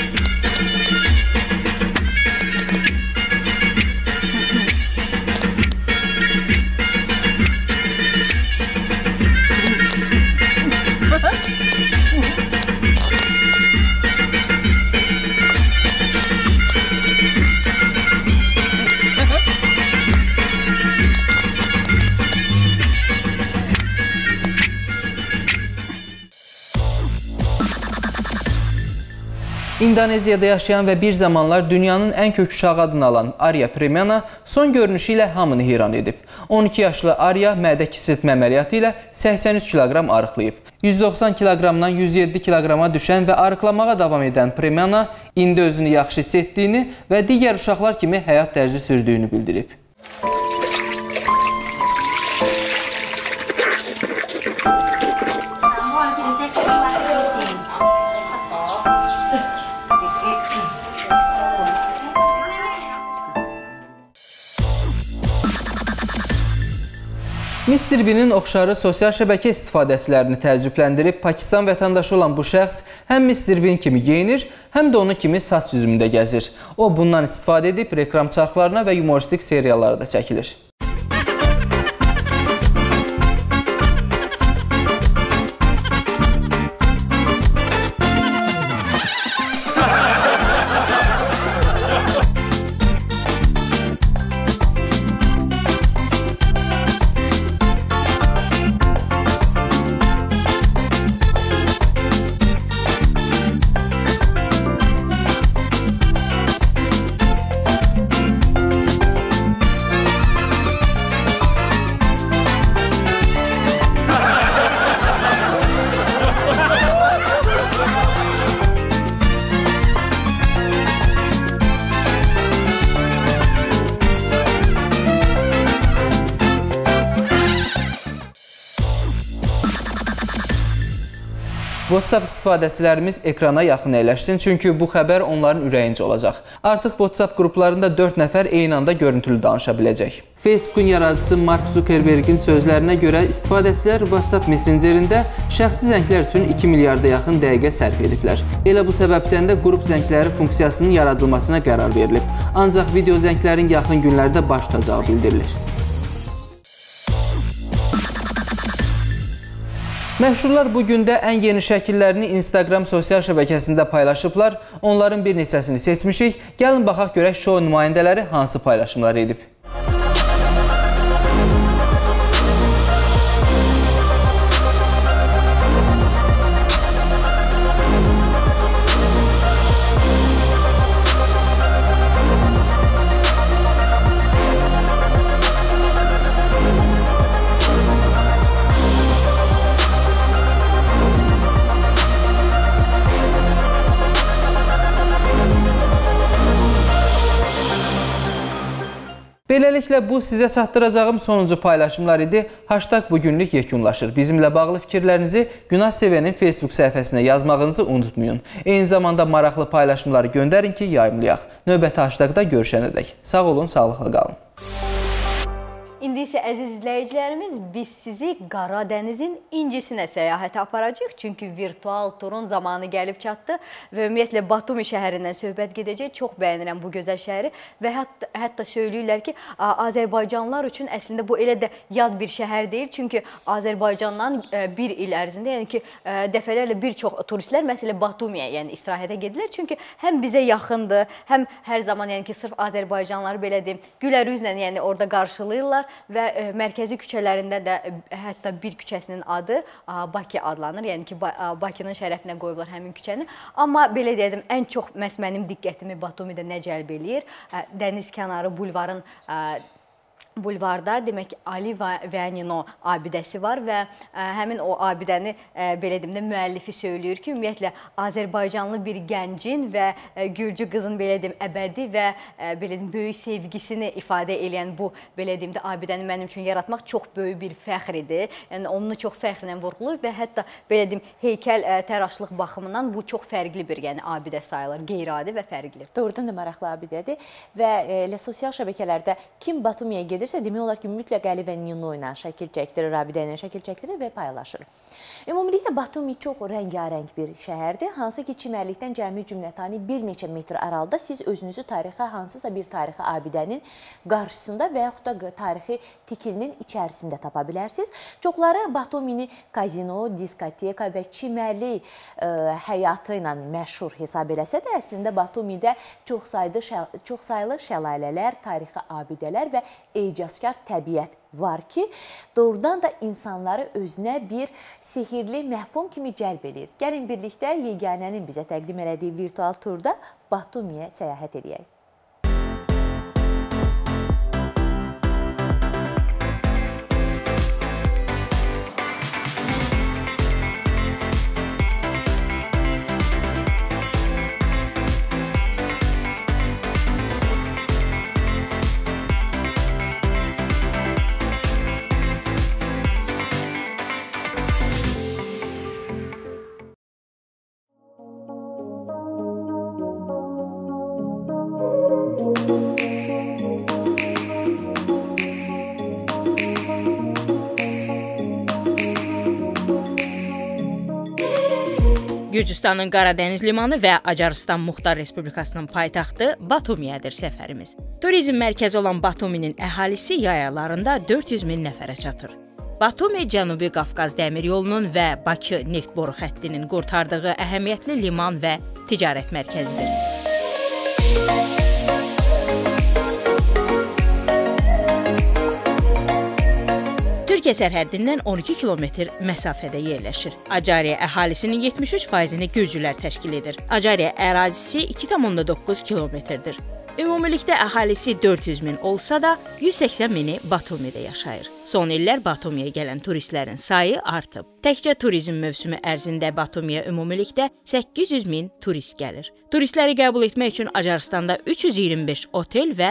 İndoneziyada yaşayan və bir zamanlar dünyanın ən kök uşağı adını alan Arya Premana son görünüşü ilə hamını heyran edib. 12 yaşlı Arya mədə kiçiltmə əməliyyatı ilə 83 kiloqram arıqlayıb. 190 kiloqramdan 107 kiloqrama düşən və arıqlamağa davam edən Premana indi özünü yaxşı hiss etdiyini və digər uşaqlar kimi həyat tərzi sürdüyünü bildirib. Mr. Bean-in oxşarı sosial şəbəkə istifadəçilərini təəccübləndirib. Pakistan vətəndaşı olan bu şəxs həm Mr. Bean kimi geyinir, həm də onun kimi saç üzümündə gəzir. O bundan istifadə edib reklam çarxlarına və yumoristik seriallara da çəkilir. WhatsApp istifadəçilərimiz ekrana yaxın əyləşsin, çünki bu xəbər onların ürəyincə olacaq. Artıq WhatsApp qruplarında 4 nəfər eyni anda görüntülü danışa biləcək. Facebook'un yaradıcısı Mark Zuckerberg'in sözlərinə görə istifadəçilər WhatsApp Messengerində şəxsi zənglər üçün 2 milyarda yaxın dəqiqə sərf ediblər. Elə bu səbəbdən də qrup zəngləri funksiyasının yaradılmasına qərar verilib. Ancaq video zənglərin yaxın günlərdə baş tutacağı bildirilir. Məşhurlar bugün də ən yeni şəkillərini Instagram sosial şəbəkəsində paylaşıblar. Onların bir neçəsini seçmişik. Gəlin baxaq görək şou nümayəndələri hansı paylaşımlar edib. Beləliklə, bu sizə çatdıracağım sonuncu paylaşımlar idi. Hashtag bugünlük yekunlaşır. Bizimlə bağlı fikirlərinizi Günah Sevənin Facebook səhifəsinə yazmağınızı unutmayın. Eyni zamanda maraqlı paylaşımları göndərin ki, yayımlayaq. Növbəti hashtagda görüşənədək. Sağ olun, sağlıqla qalın. İndi isə əziz izləyicilərimiz, biz sizi Qara Dənizin incisinə səyahətə aparacaq. Çünki virtual turun zamanı gəlib çatdı və ümumiyyətlə Batumi şəhərindən söhbət gedəcək. Çox bəyənirəm bu gözəl şəhəri və hətta söyləyirlər ki, Azərbaycanlılar üçün əslində bu elə də yad bir şəhər deyil. Çünki Azərbaycandan bir il ərzində, yəni ki, dəfələrlə bir çox turistlər məsələ Batumiyə, yəni istirahətə gedirlər. Çünki həm bizə yaxındır, həm hər zaman, yəni ki, sırf Azərbaycanlıları belə deyim, gülər üzlə, yəni orada qarşılayırlar. Və mərkəzi küçələrində də hətta bir küçəsinin adı Bakı adlanır. Yəni ki, Bakının şərəfinə qoyublar həmin küçəni. Amma belə deyədim, ən çox məhz mənim diqqətimi Batumidə nə cəlb eləyir? Dəniz kənarı bulvarda demək ki, Ali və Nino abidəsi var və həmin o abidəni belə deyim də müəllifi söyləyir ki, ümumiyyətlə Azərbaycanlı bir gəncin və Gürcü qızın belə deyim əbədi və belə deyim böyük sevgisini ifadə edən bu belə deyim də abidəni mənim üçün yaratmaq çox böyük bir fəxr idi. Yəni onu çox fəxrlə vurğulayır və hətta belə deyim heykəl təraşlıq baxımından bu çox fərqli bir yəni abidə sayılır, qeyri-adi və fərqli. Doğrudan da maraqlı abidədir və elə sosial şəbəkələrdə kim Batumiyə gedir demək olar ki, mütləq Ali və Nino ilə şəkil çəkdirir, abidə ilə şəkil çəkdirir və paylaşır. Ümumiliklə, Batumi çox rəngarəng bir şəhərdir. Hansı ki, çimərlikdən cəmi cümlətani bir neçə metr aralıda siz özünüzü hansısa bir tarixi abidənin qarşısında və yaxud da tarixi tikilinin içərisində tapa bilərsiniz. Çoxları Batumini kazino, diskoteka və çimərlik həyatı ilə məşhur hesab eləsə də, əslində Batumidə çox saylı şəlalələr, tarixi abidələr və ecazkar təbiət var ki, doğrudan da insanları özünə bir sehirli məhfum kimi cəlb edir. Gəlin birlikdə yeganənin bizə təqdim elədiyi virtual turda Batumiyə səyahət edək. Gürcüstanın Qaradəniz limanı və Acarıstan Muxtar Respublikasının paytaxtı Batumiyədir səfərimiz. Turizm mərkəzi olan Batuminin əhalisi yay aylarında 400 min nəfərə çatır. Batumi Cənubi Qafqaz dəmir yolunun və Bakı neft boru xəttinin qurtardığı əhəmiyyətli liman və ticarət mərkəzidir. Türkiyə sərhəddindən 12 kilometr məsafədə yerləşir. Acariya əhalisinin 73%-ni gürcülər təşkil edir. Acariya ərazisi 2,9 kilometrdir. Ümumilikdə əhalisi 400 min olsa da, 180 mini Batumidə yaşayır. Son illər Batumiyə gələn turistlərin sayı artıb. Təkcə turizm mövsümü ərzində Batumiyə ümumilikdə 800 min turist gəlir. Turistləri qəbul etmək üçün Acaristanda 325 otel və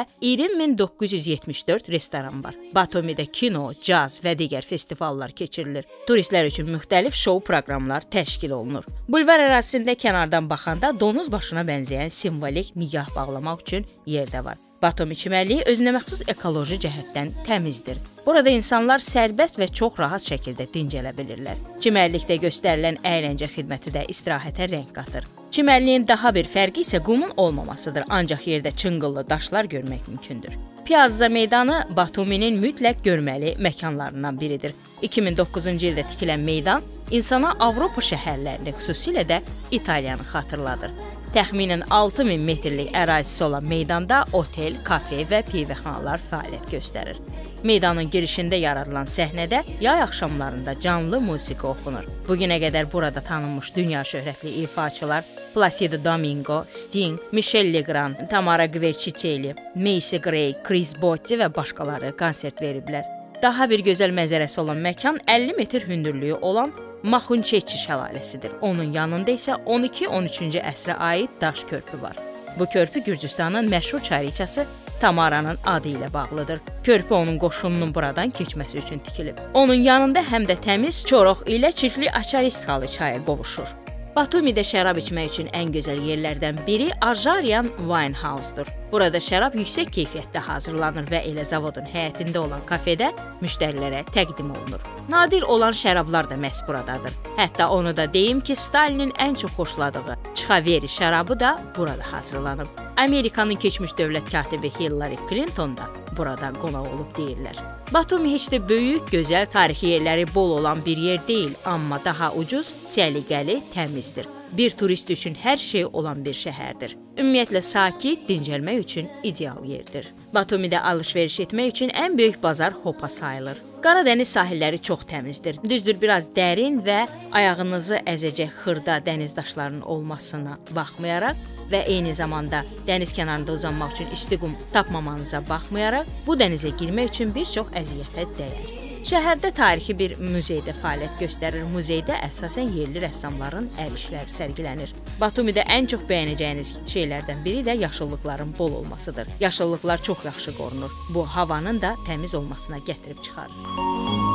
20974 restoran var. Batumidə kino, caz və digər festivallar keçirilir. Turistlər üçün müxtəlif şou proqramlar təşkil olunur. Bulvar ərazisində kənardan baxanda donuz başına bənzəyən simvolik nigah bağlamaq üçün yerdə var. Batumi çimərliyi özünə məxsus ekoloji cəhətdən təmizdir. Burada insanlar sərbəst və çox rahat şəkildə dincələ bilirlər. Çimərlikdə göstərilən əyləncə xidməti də istirahətə rəng qatır. Çimərliyin daha bir fərqi isə qumun olmamasıdır, ancaq yerdə çınqıllı daşlar görmək mümkündür. Piazza meydanı Batuminin mütləq görməli məkanlarından biridir. 2009-cu ildə tikilən meydan insana Avropa şəhərlərini, xüsusilə də İtaliyanı xatırladır. Təxminən 6000 metrlik ərazisi olan meydanda otel, kafe və pivəxanalar fəaliyyət göstərir. Meydanın girişində yaradılan səhnədə yay axşamlarında canlı musiqi oxunur. Bugünə qədər burada tanınmış dünya şöhrətli ifaçılar Placido Domingo, Sting, Michel Legrand, Tamara Gverçiçeli, Macy Gray, Chris Botti və başqaları konsert veriblər. Daha bir gözəl mənzərəsi olan məkan 50 metr hündürlüyü olan Maxunçeçi şəlaləsidir. Onun yanında isə 12-13-cü əsrə aid daş körpü var. Bu körpü Gürcüstanın məşhur çariçası Tamaranın adı ilə bağlıdır. Körpü onun qoşununun buradan keçməsi üçün tikilib. Onun yanında həm də təmiz Çorox ilə çirkli Açaristkalı çayı qovuşur. Batumidə şərab içmək üçün ən gözəl yerlərdən biri Arjarian Wine House-dur. Burada şərab yüksək keyfiyyətdə hazırlanır və elə zavodun həyətində olan kafedə müştərilərə təqdim olunur. Nadir olan şərablar da məhz buradadır. Hətta onu da deyim ki, Stalinin ən çox xoşladığı Çxaveri şərabı da burada hazırlanıb. Amerikanın keçmiş dövlət katibi Hillary Clinton da burada qonaq olub deyirlər. Batumi heç də böyük, gözəl, tarixi yerləri bol olan bir yer deyil, amma daha ucuz, səliqəli, təmizdir. Bir turist üçün hər şey olan bir şəhərdir. Ümumiyyətlə sakit, dincəlmək üçün ideal yerdir. Batumidə alış-veriş etmək üçün ən böyük bazar Hopa sayılır. Qaradəniz sahilləri çox təmizdir. Düzdür, biraz dərin və ayağınızı əzəcək xırda dəniz daşlarının olmasına baxmayaraq və eyni zamanda dəniz kənarında uzanmaq üçün isti qum tapmamanıza baxmayaraq, bu dənizə girmək üçün bir çox əziyyətə dəyər. Şəhərdə tarixi bir muzeydə fəaliyyət göstərir. Muzeydə əsasən yerli rəssamların əl işləri sərgilənir. Batumidə ən çox bəyənəcəyiniz şeylərdən biri də yaşıllıqların bol olmasıdır. Yaşıllıqlar çox yaxşı qorunur. Bu, havanın da təmiz olmasına gətirib çıxarır.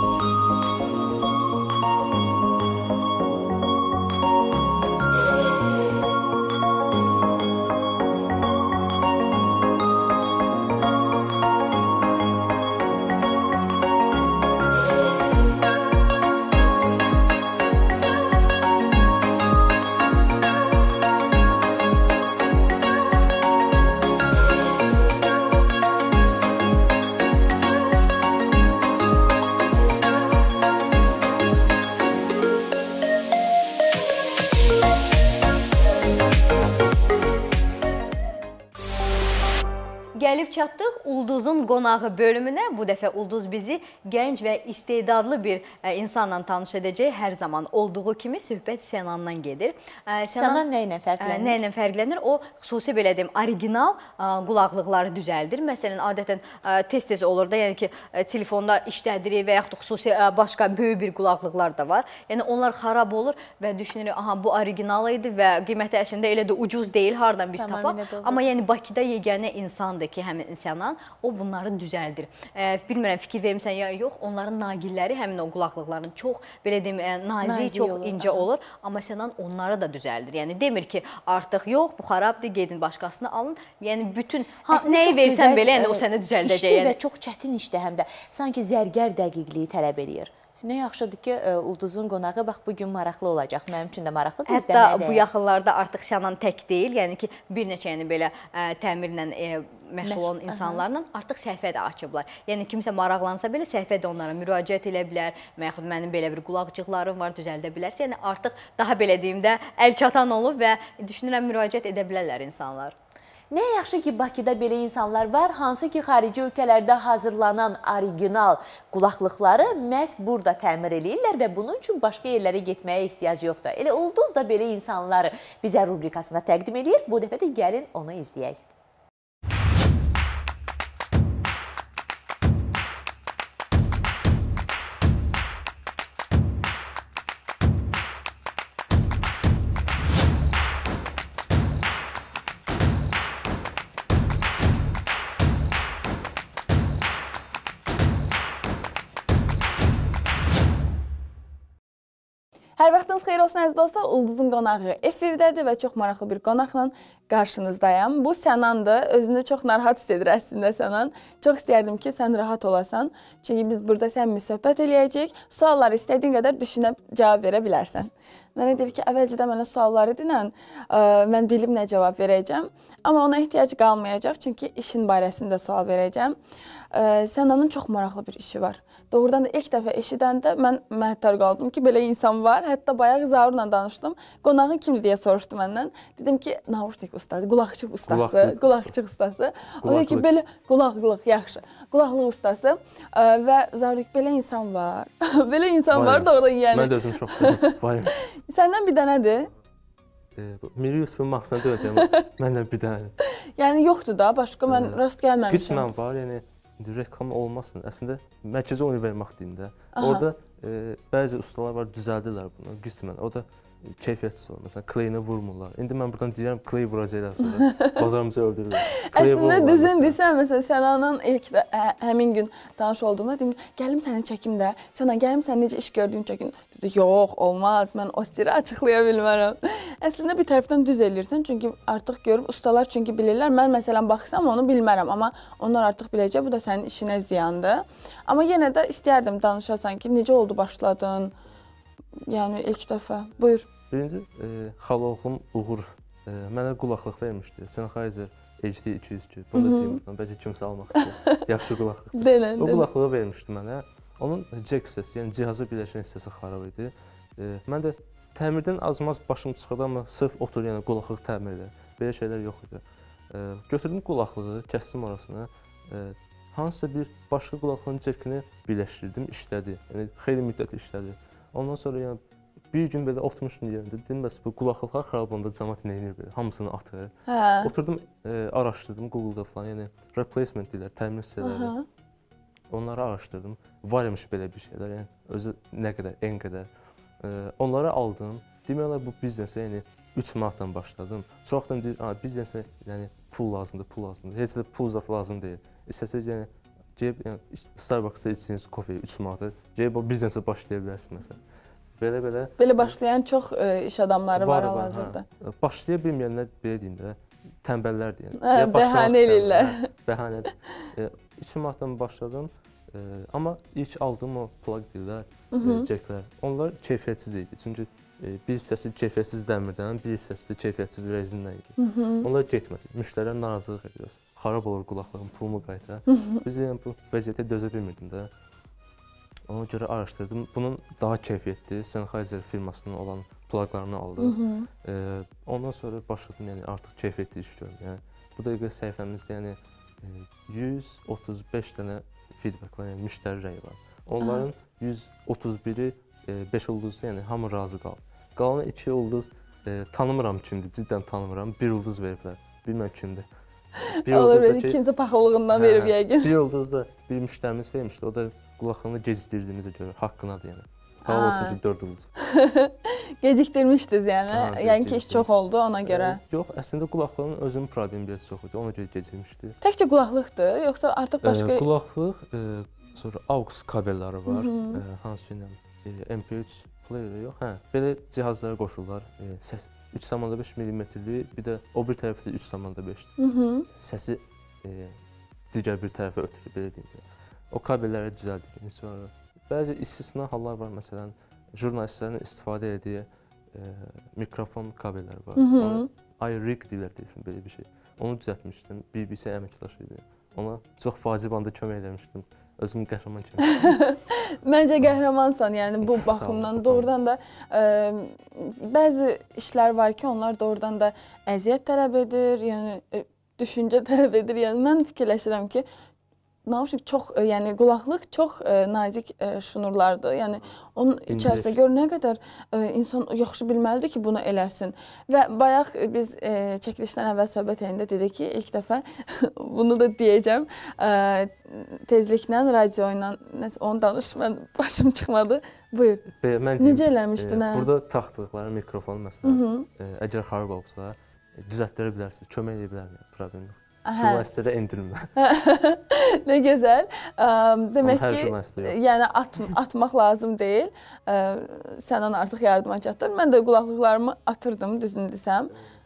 Gəlib çatdıq Ulduzun qonağı bölümünə. Bu dəfə Ulduz bizi gənc və istedadlı bir insanla tanış edəcək. Hər zaman olduğu kimi söhbət Sənandan gedir. Sənan nə ilə fərqlənir? Nə ilə fərqlənir? O, xüsusi belə deyim, original qulaqlıqları düzəldir. Məsələn, adətən tez-tez olur da, yəni ki, telefonda işlədirik və yaxud xüsusi başqa böyük bir qulaqlıqlar da var. Yəni, onlar xarab olur və düşünürük, aha, bu original idi və qiyməti əslində elə də ucuz deyil, hardan biz tapaq. Amma yəni, Bakıda yeganə insandır ki, həmin Sənan, o bunları düzəldir. Bilmirəm, fikir vermirsən ya yox, onların nagilləri, həmin o qulaqlıqların çox, belə deyim, nazik, çox incə olur. Amma Sənan onları da düzəldir. Yəni, demir ki, artıq yox, bu xarabdır, gedin başqasını alın. Yəni, bütün, nəyi versən belə, yəni o sənə düzəldəcək. İşdə və çox çətin işdə həm də, sanki zərgər dəqiqliyi tələb eləyir. Nə yaxşıdır ki, Ulduzun qonağı bax bu gün maraqlı olacaq. Mənim üçün də maraqlıdır. Hətta bu yaxınlarda artıq Sənan tək deyil, yəni ki, bir neçə belə təmirlə məşğul olan insanlarla artıq səhifə də açıblar. Yəni kimsə maraqlansa belə səhifə də onlara müraciət edə bilər, yaxud mənim belə bir qulaqcıqlarım var, düzəldə bilərsə. Yəni artıq daha belə deyim də əl çatan olub və düşünürəm müraciət edə bilərlər insanlar. Nə yaxşı ki, Bakıda belə insanlar var, hansı ki, xarici ölkələrdə hazırlanan orijinal qulaqlıqları məhz burada təmir eləyirlər və bunun üçün başqa yerlərə getməyə ehtiyac yoxdur. Elə Ulduz da belə insanları bizə rubrikasında təqdim edir. Bu dəfə də gəlin onu izləyək. Hər vaxtınız xeyir olsun əziz dostlar. Ulduzun qonağı efirdədir və çox maraqlı bir qonaqla qarşınızdayım. Bu Sənandır. Özünü çox narahat hiss edir əslində Sənan. Çox istəyərdim ki, sən rahat olasan. Çünki biz burada səninlə söhbət eləyəcəyik. Sualları istədiyin qədər düşünüb cavab verə bilərsən. Mənə deyir ki, əvvəlcədən mənə sualları dinən, mən bilib nə cavab verəcəm. Amma ona ehtiyac qalmayacaq, çünki işin barəsində sual verəcəm. Sənanın çox maraqlı bir işi var. Doğrudan da ilk dəfə eşidəndə mən məhtər qaldım ki, belə insan var. Hətta bayaq Zaurla danışdım. Qonağın kimdir deyə soruşdu məndən. Dedim ki, naushnik ustası, qulaqçıq ustası, qulaqçıq ustası. O dedi ki, belə qulaqlıq, yaxşı, qulaqlıq ustası. Və Zaur dedi ki, belə insan var. Belə insan var doğrudan yəni. Mən də özüm şoxdum. Var. Səndən bir dənədir? Mir Yusufun Maxsana döyəcəm, məndən bir dənədir. Yəni yoxdur da, başqa mən rast gəlməmişəm. Qismən var, yəni reklam olmasın. Əslində, mərkəzi univermaq deyində. Orada bəzi ustalar var, düzəldirlər bunu qismən. O da keyfiyyətsiz olur. Məsələn, kleyini vurmurlar. İndi mən buradan deyirəm, kley vuracaqlar sonra. Bazarımızı öldürürlər. Əslində düzün desən, məsələn, Sənanın ilk həmin gün tanış olduğumda dedim, gəlim səni çəkim də. Sənan, gəlim sən necə iş gördüyün çəkim. Dedi, yox, olmaz, mən o siri açıqlaya bilmərəm. Əslində bir tərəfdən düz eləyirsən, çünki artıq görüb ustalar çünki bilirlər. Mən məsələn baxsam onu bilmərəm, amma onlar artıq biləcək, bu da sənin işinə ziyandır. Amma yenə də istəyərdim danışasan ki, necə oldu başladın? Yəni ilk dəfə. Buyur. Birinci, xaloğlum Uğur mənə qulaqlıq vermişdi. Sennheiser HD 202. Bunu da deyim, bəlkə kimsə almaq istəyir. Yaxşı qulaqlıq. O qulaqlığı vermişdi mənə. Onun jack hissəsi, yəni cihazı birləşən hissəsi xarab idi. Mən də təmirdən az-maz başım çıxırdı, amma sırf otur, yəni qulaqlıq təmir edir. Belə şeylər yox idi. Götürdüm qulaqlığı, kəsdim orasını. Hansısa bir başqa qulaqlığın jackini birləşdirdim, işlədi. Yəni xeyli müddət işlədi. Ondan sonra yəni bir gün belə oturmuşdum yerində, dedim bəs bu qulaqlıqlar xarab olanda cəmaət nə edir belə, hamısını atır. Oturdum, araşdırdım Google-da falan, yəni replacement deyirlər, təmir hissələri. Onları araşdırdım. Var imiş belə bir şeylər, yəni özü nə qədər, en qədər. Onları aldım. Demək olar bu biznesə yəni 3 manatdan başladım. Çoxdan deyir, biznesə yəni pul lazımdır, pul lazımdır. Heç də pul zat lazım deyil. İstəsəz yəni Starbucksda içdiyiniz kofeyi 3 manata, gəlib o biznesə başlaya bilərsiniz məsələn. Belə başlayan çox iş adamları var hal-hazırda. Başlaya bilməyənlər, belə deyim də, tənbəllər deyim. Bəhanə eləyirlər. Bəhanədir. 3 manatdan başladım, amma ilk aldığım o plaq deyirlər, jacklər, onlar keyfiyyətsiz idi. Çünki bir hissəsi keyfiyyətsiz dəmirdən, bir hissəsi də keyfiyyətsiz rezindən idi. Onlar getmədi. Müştərilər narazılıq edir. Xarab olur qulaqlığım, pulumu qaytar. Biz yəni bu vəziyyətə dözə bilmirdim də. Ona görə araşdırdım. Bunun daha keyfiyyətli Sennheiser firmasının olan plaqlarını aldım. Ondan sonra başladım yəni artıq keyfiyyətli iş görürəm. Yəni bu dəqiqə səhifəmizdə yəni 135 dənə feedbacklar, yəni müştəri rəyi var. Onların 131-i 5 ulduzlu, yəni hamı razı qaldı. Qalan 2 ulduz tanımıram kimdir, cidden tanımıram. 1 ulduz veriblər. Bilməm kimdir. Olur verir, kimsə paxıllığından verib yəqin. 1 ulduz da bir müştərimiz vermişdi. O da qulaqlığını gecikdirdiyimizə görə haqqınadır yəni. Hava olsun ki 4 ulduz. Gecikdirmişdiniz yəni. Yəni ki iş çox oldu ona görə. Yox, əslində qulaqlığın özünün problemi biraz çox idi. Ona görə gecikmişdi. Təkcə qulaqlıqdır, yoxsa artıq başqa? Qulaqlıq, sonra AUX kabelləri var. Hansı ki MP3 player yox. Belə cihazlara qoşurlar. Səs 3,5 mm-li, bir də o bir tərəfi də 3,5. Səsi digər bir tərəfə ötürür, belə deyim. O kabelləri düzəldir. Sonra Bəzi istisna hallar var, məsələn, jurnalistlərin istifadə etdiyi mikrofon kabelləri var. Onu iRig deyirlər deyilsin, belə bir şey. Onu düzəltmişdim, BBC əməkdaşı idi. Ona çox vacib anda kömək eləmişdim. Özümü qəhrəman kimi. Məncə qəhrəmansan, yəni bu baxımdan doğrudan da bəzi işlər var ki, onlar doğrudan da əziyyət tələb edir, yəni düşüncə tələb edir. Yəni mən fikirləşirəm ki, naushnik çox, yəni qulaqlıq çox nazik şnurlardır. Yəni onun içərisində gör nə qədər insan yaxşı bilməlidir ki, bunu eləsin. Və bayaq biz çəkilişdən əvvəl söhbət edəndə dedik ki, ilk dəfə bunu da deyəcəm, tezliklə radio ilə onu danış, mən başım çıxmadı. Buyur. Necə eləmişdin? Burada taxdıqları mikrofon məsələn, əgər xarab olsa, düzəltdirə bilərsiniz, kömək edə bilərəm, problem yox. Jurnalistlərə endirilmə. Nə gözəl. Demək ki, yəni atmaq lazım deyil. Səndən artıq yardıma çatdır. Mən də qulaqlıqlarımı atırdım, düzünü desəm.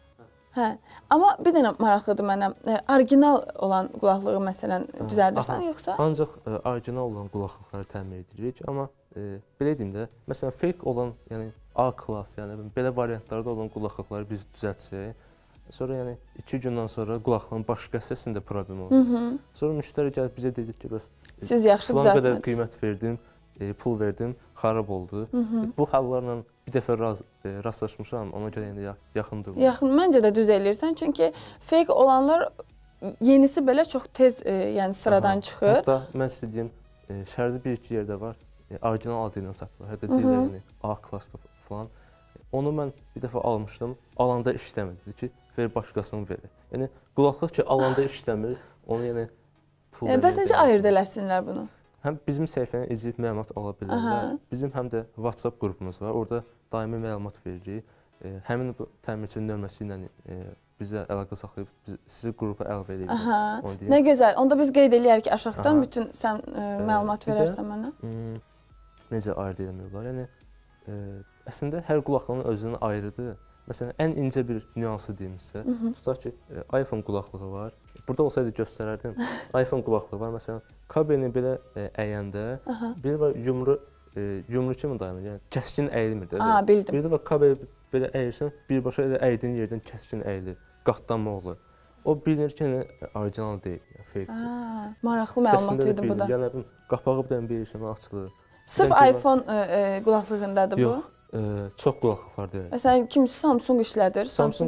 Amma bir dənə maraqlıdır mənə. Orijinal olan qulaqlığı məsələn düzəldirsən yoxsa? Ancaq orijinal olan qulaqlıqları təmin edirik. Amma belə deyim də, məsələn fake olan, yəni A klass, yəni belə variantlarda olan qulaqlıqları biz düzəltsək, sonra yəni 2 gündən sonra qulaqlığın başqa hissəsində problem olur. Sonra müştəri gəlib bizə deyəcək ki, bəs siz yaxşı düzəltmədiniz. Filan qədər qiymət verdim, pul verdim, xarab oldu. Bu hallarla bir dəfə rastlaşmışam, ona görə yəni yaxın durmuram. Yaxın, məncə də düz eləyirsən, çünki fake olanlar yenisi belə çox tez yəni sıradan çıxır. Hətta mən sizə deyim, şəhərdə bir-iki yerdə var, orijinal adı ilə satılır, hətta deyirlər yəni A klassda falan. Onu mən bir dəfə almışdım, alanda işləmir. Dedi ki, ver başqasını verir. Yəni, qulaqlıq ki, alanda işləmir, onu yəni pul vermək. Bəs necə ayırd eləsinlər bunu? Həm bizim səhifəni izləyib məlumat ala bilərlər, bizim həm də WhatsApp qrupumuz var, orada daimi məlumat veririk. Həmin bu təmirçinin nömrəsi ilə bizə əlaqə saxlayıb sizi qrupa əlavə edirik. Nə gözəl, onda biz qeyd eləyərik ki, aşağıdan bütün sən məlumat verərsən mənə. Necə ayırd eləmiyorlar? Yəni, əslində hər qulaqlığın özünün ayrıdır. Məsələn, ən incə bir nüansı deyim sizə. Tutaq ki, iPhone qulaqlığı var. Burada olsaydı göstərərdim. iPhone qulaqlığı var. Məsələn, kabelini belə əyəndə, biri var yumru kimi dayanır. Yəni, kəskin əyilmir. Bildim. Biri də var, kabeli belə əyirsən, birbaşa elə əydiyin yerdən kəskin əyilir. Qatlanma olur. O bilinir ki, orijinal deyil, fake. Maraqlı məlumat idi bu da. Yəni, qapağı bir dənə bir açılır. Sırf iPhone qulaqlığındadır bu? Yox, çox qulaqlıqlar deyil. Məsələn, kimisi Samsung işlədir.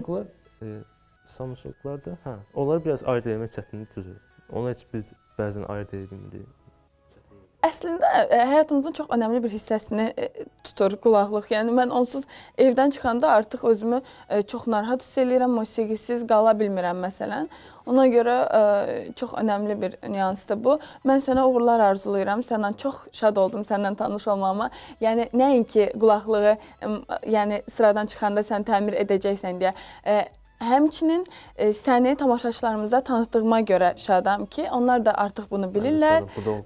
Samsunglar da, onlar biraz ayırt etmək çətinlik düzür. Onu heç biz bəzən ayırt edə bilmirik. Əslində, həyatımızın çox önəmli bir hissəsini tutur qulaqlıq. Yəni, mən onsuz evdən çıxanda artıq özümü çox narahat hiss edirəm, musiqisiz qala bilmirəm məsələn. Ona görə çox önəmli bir nüansdır bu. Mən sənə uğurlar arzulayıram. Səndən çox şad oldum səndən tanış olmağıma. Yəni, nəinki qulaqlığı yəni, sıradan çıxanda sən təmir edəcəksən deyə. Həmçinin səni tamaşaçılarımıza tanıtdığıma görə şadam ki, onlar da artıq bunu bilirlər.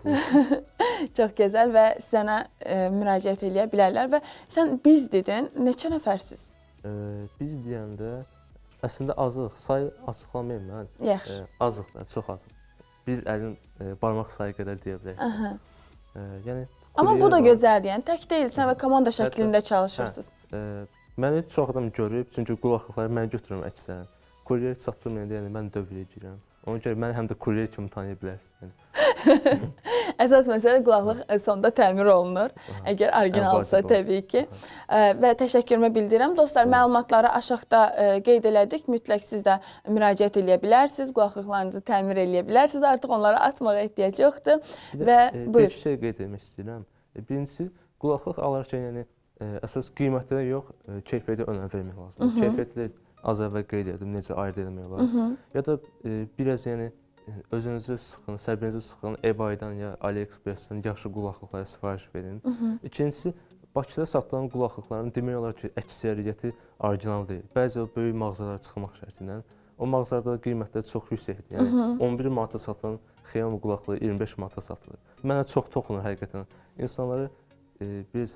Çox gözəl və sənə müraciət eləyə bilərlər və sən biz dedin, neçə nəfərsiz? Biz deyəndə əslində azıq, sayı açıqlamayım mən. Yaxşı. Azıq da, çox azıq. Bir əlin barmaq sayı qədər deyə bilərək. Amma bu da gözəldir, yəni tək deyilsən və komanda şəklində çalışırsınız. Məni çox adam görüb, çünki qulaqlıqları mən götürürəm əksərən. Kuryer çatdırmayanda, yəni mən dövriyə girəm. Ona görə məni həm də kuryer kimi tanıya bilərsiniz. Əsas məsələ qulaqlıq sonda təmir olunur. Əgər orijinalsa təbii ki. Və təşəkkürümü bildirirəm. Dostlar, məlumatları aşağıda qeyd elədik. Mütləq siz də müraciət eləyə bilərsiniz. Qulaqlıqlarınızı təmir eləyə bilərsiniz. Artıq onlara atmağa ehtiyac yoxdur. Və buyur. Bir şey qeyd etmək istəyirəm. Birincisi, qulaqlıq alarkən yəni əsas qiymətlərə yox, keyfiyyətə önəm vermək lazımdır. Keyfiyyətlə az əvvəl qeyd edim, necə ayırt etmək olar. Ya da biraz yəni özünüzü sıxın, səbrinizi sıxın, eBay-dan ya AliExpress-dən yaxşı qulaqlıqlara sifariş verin. İkincisi, Bakıda satılan qulaqlıqların demək olar ki, əksəriyyəti orijinal deyil. Bəzi o böyük mağazalara çıxmaq şərtindən o mağazalarda qiymətlər çox yüksəkdir. Yəni 11 manata satılan Xiaomi qulaqlığı 25 manata satılır. Mənə çox toxunur həqiqətən. İnsanları biz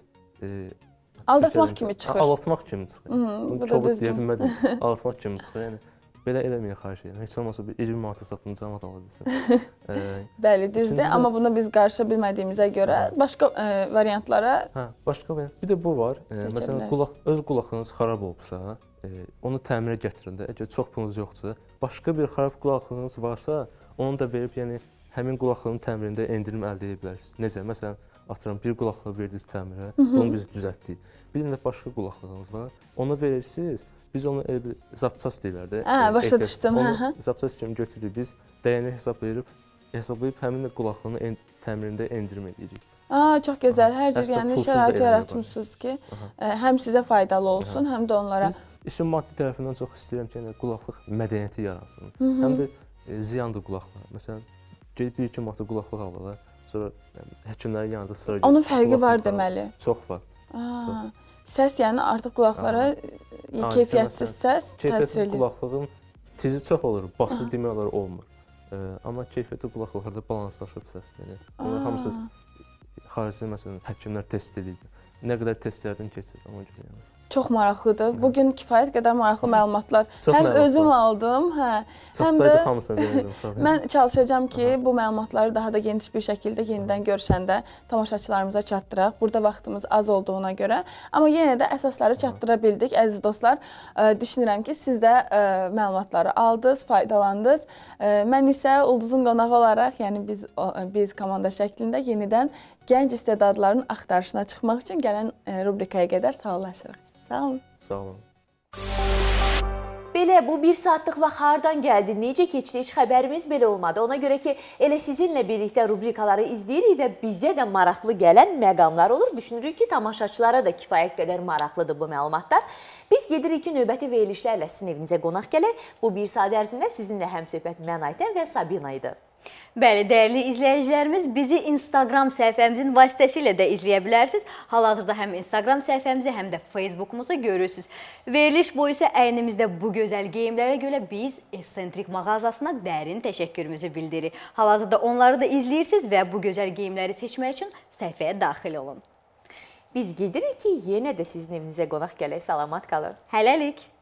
aldatmaq kimi çıxır. Aldatmaq kimi çıxır. Bu da düzgün. Aldatmaq kimi çıxır. Yəni belə eləməyə xahiş edirəm. Heç olmasa bir 20 manata satın cəmaət ala bilsin. Bəli, düzdür. Amma buna biz qarışa bilmədiyimizə görə başqa variantlara başqa variant. Bir də bu var. Məsələn, öz qulaqlığınız xarab olubsa, onu təmirə gətirəndə, əgər çox pulunuz yoxdursa, başqa bir xarab qulaqlığınız varsa, onu da verib, yəni həmin qulaqlığın təmirində endirim əldə edə bilərsiniz. Necə? Məsələn, atıram bir qulaqlığı verdiniz təmirə, bunu biz düzəltdik. Bir də başqa qulaqlığınız var, onu verirsiniz. Biz onu zapças deyirlər də. Başa düşdüm. Onu zapças kimi götürürük, biz dəyəni hesablayıb həmin qulaqlığın təmirində endirim edirik. Çox gözəl. Hər cür yəni şərait yaratmışsınız ki, həm sizə faydalı olsun, həm də onlara. İşin maddi tərəfindən çox istəyirəm ki, qulaqlıq mədəniyyəti yaransın. Həm də ziyandır qulaqlığa. Məsələn, gedib 1-2 manata qulaqlıq alırlar, sonra həkimlərin yanında sıra gedir. Onun fərqi var deməli. Çox var. Səs yəni artıq qulaqlara keyfiyyətsiz səs təsir edir. Keyfiyyətsiz qulaqlığın tizi çox olur, bası demək olar olmur. Amma keyfiyyətli qulaqlıqlarda balanslaşıb səs. Yəni, bunlar hamısı xaricdə məsələn həkimlər test edir. Nə qədər testlərdən keçir ona görə yəni. Çox maraqlıdır. Bugün kifayət qədər maraqlı məlumatlar həm özüm aldım, həm də mən çalışacağam ki, bu məlumatları daha da geniş bir şəkildə yenidən görüşəndə tamaşaçılarımıza çatdıraq. Burada vaxtımız az olduğuna görə, amma yenə də əsasları çatdıra bildik. Əziz dostlar, düşünürəm ki, siz də məlumatları aldınız, faydalandınız. Mən isə Ulduzun qonağı olaraq, yəni biz komanda şəklində yenidən gənc istedadların axtarışına çıxmaq üçün gələn rubrikaya qədər sağollaşırıq. Sağ olun. Sağ olun. Belə bu 1 saatlıq vaxt hardan gəldi, necə keçdi, heç xəbərimiz belə olmadı. Ona görə ki, elə sizinlə birlikdə rubrikaları izləyirik və bizə də maraqlı gələn məqamlar olur. Düşünürük ki, tamaşaçılara da kifayət qədər maraqlıdır bu məlumatlar. Biz gedirik ki, növbəti verilişlərlə sizin evinizə qonaq gələk. Bu 1 saat ərzində sizinlə həmsöhbət mən Aytən və Sabina idi. Bəli, dəyərli izləyicilərimiz, bizi Instagram səhifəmizin vasitəsilə də izləyə bilərsiniz. Hal-hazırda həm Instagram səhifəmizi, həm də Facebookumuzu görürsünüz. Veriliş boyu isə əynimizdə bu gözəl geyimlərə görə biz Essentrik mağazasına dərin təşəkkürümüzü bildiririk. Hal-hazırda onları da izləyirsiniz və bu gözəl geyimləri seçmək üçün səhifəyə daxil olun. Biz gedirik ki, yenə də sizin evinizə qonaq gələk. Salamat qalın. Hələlik.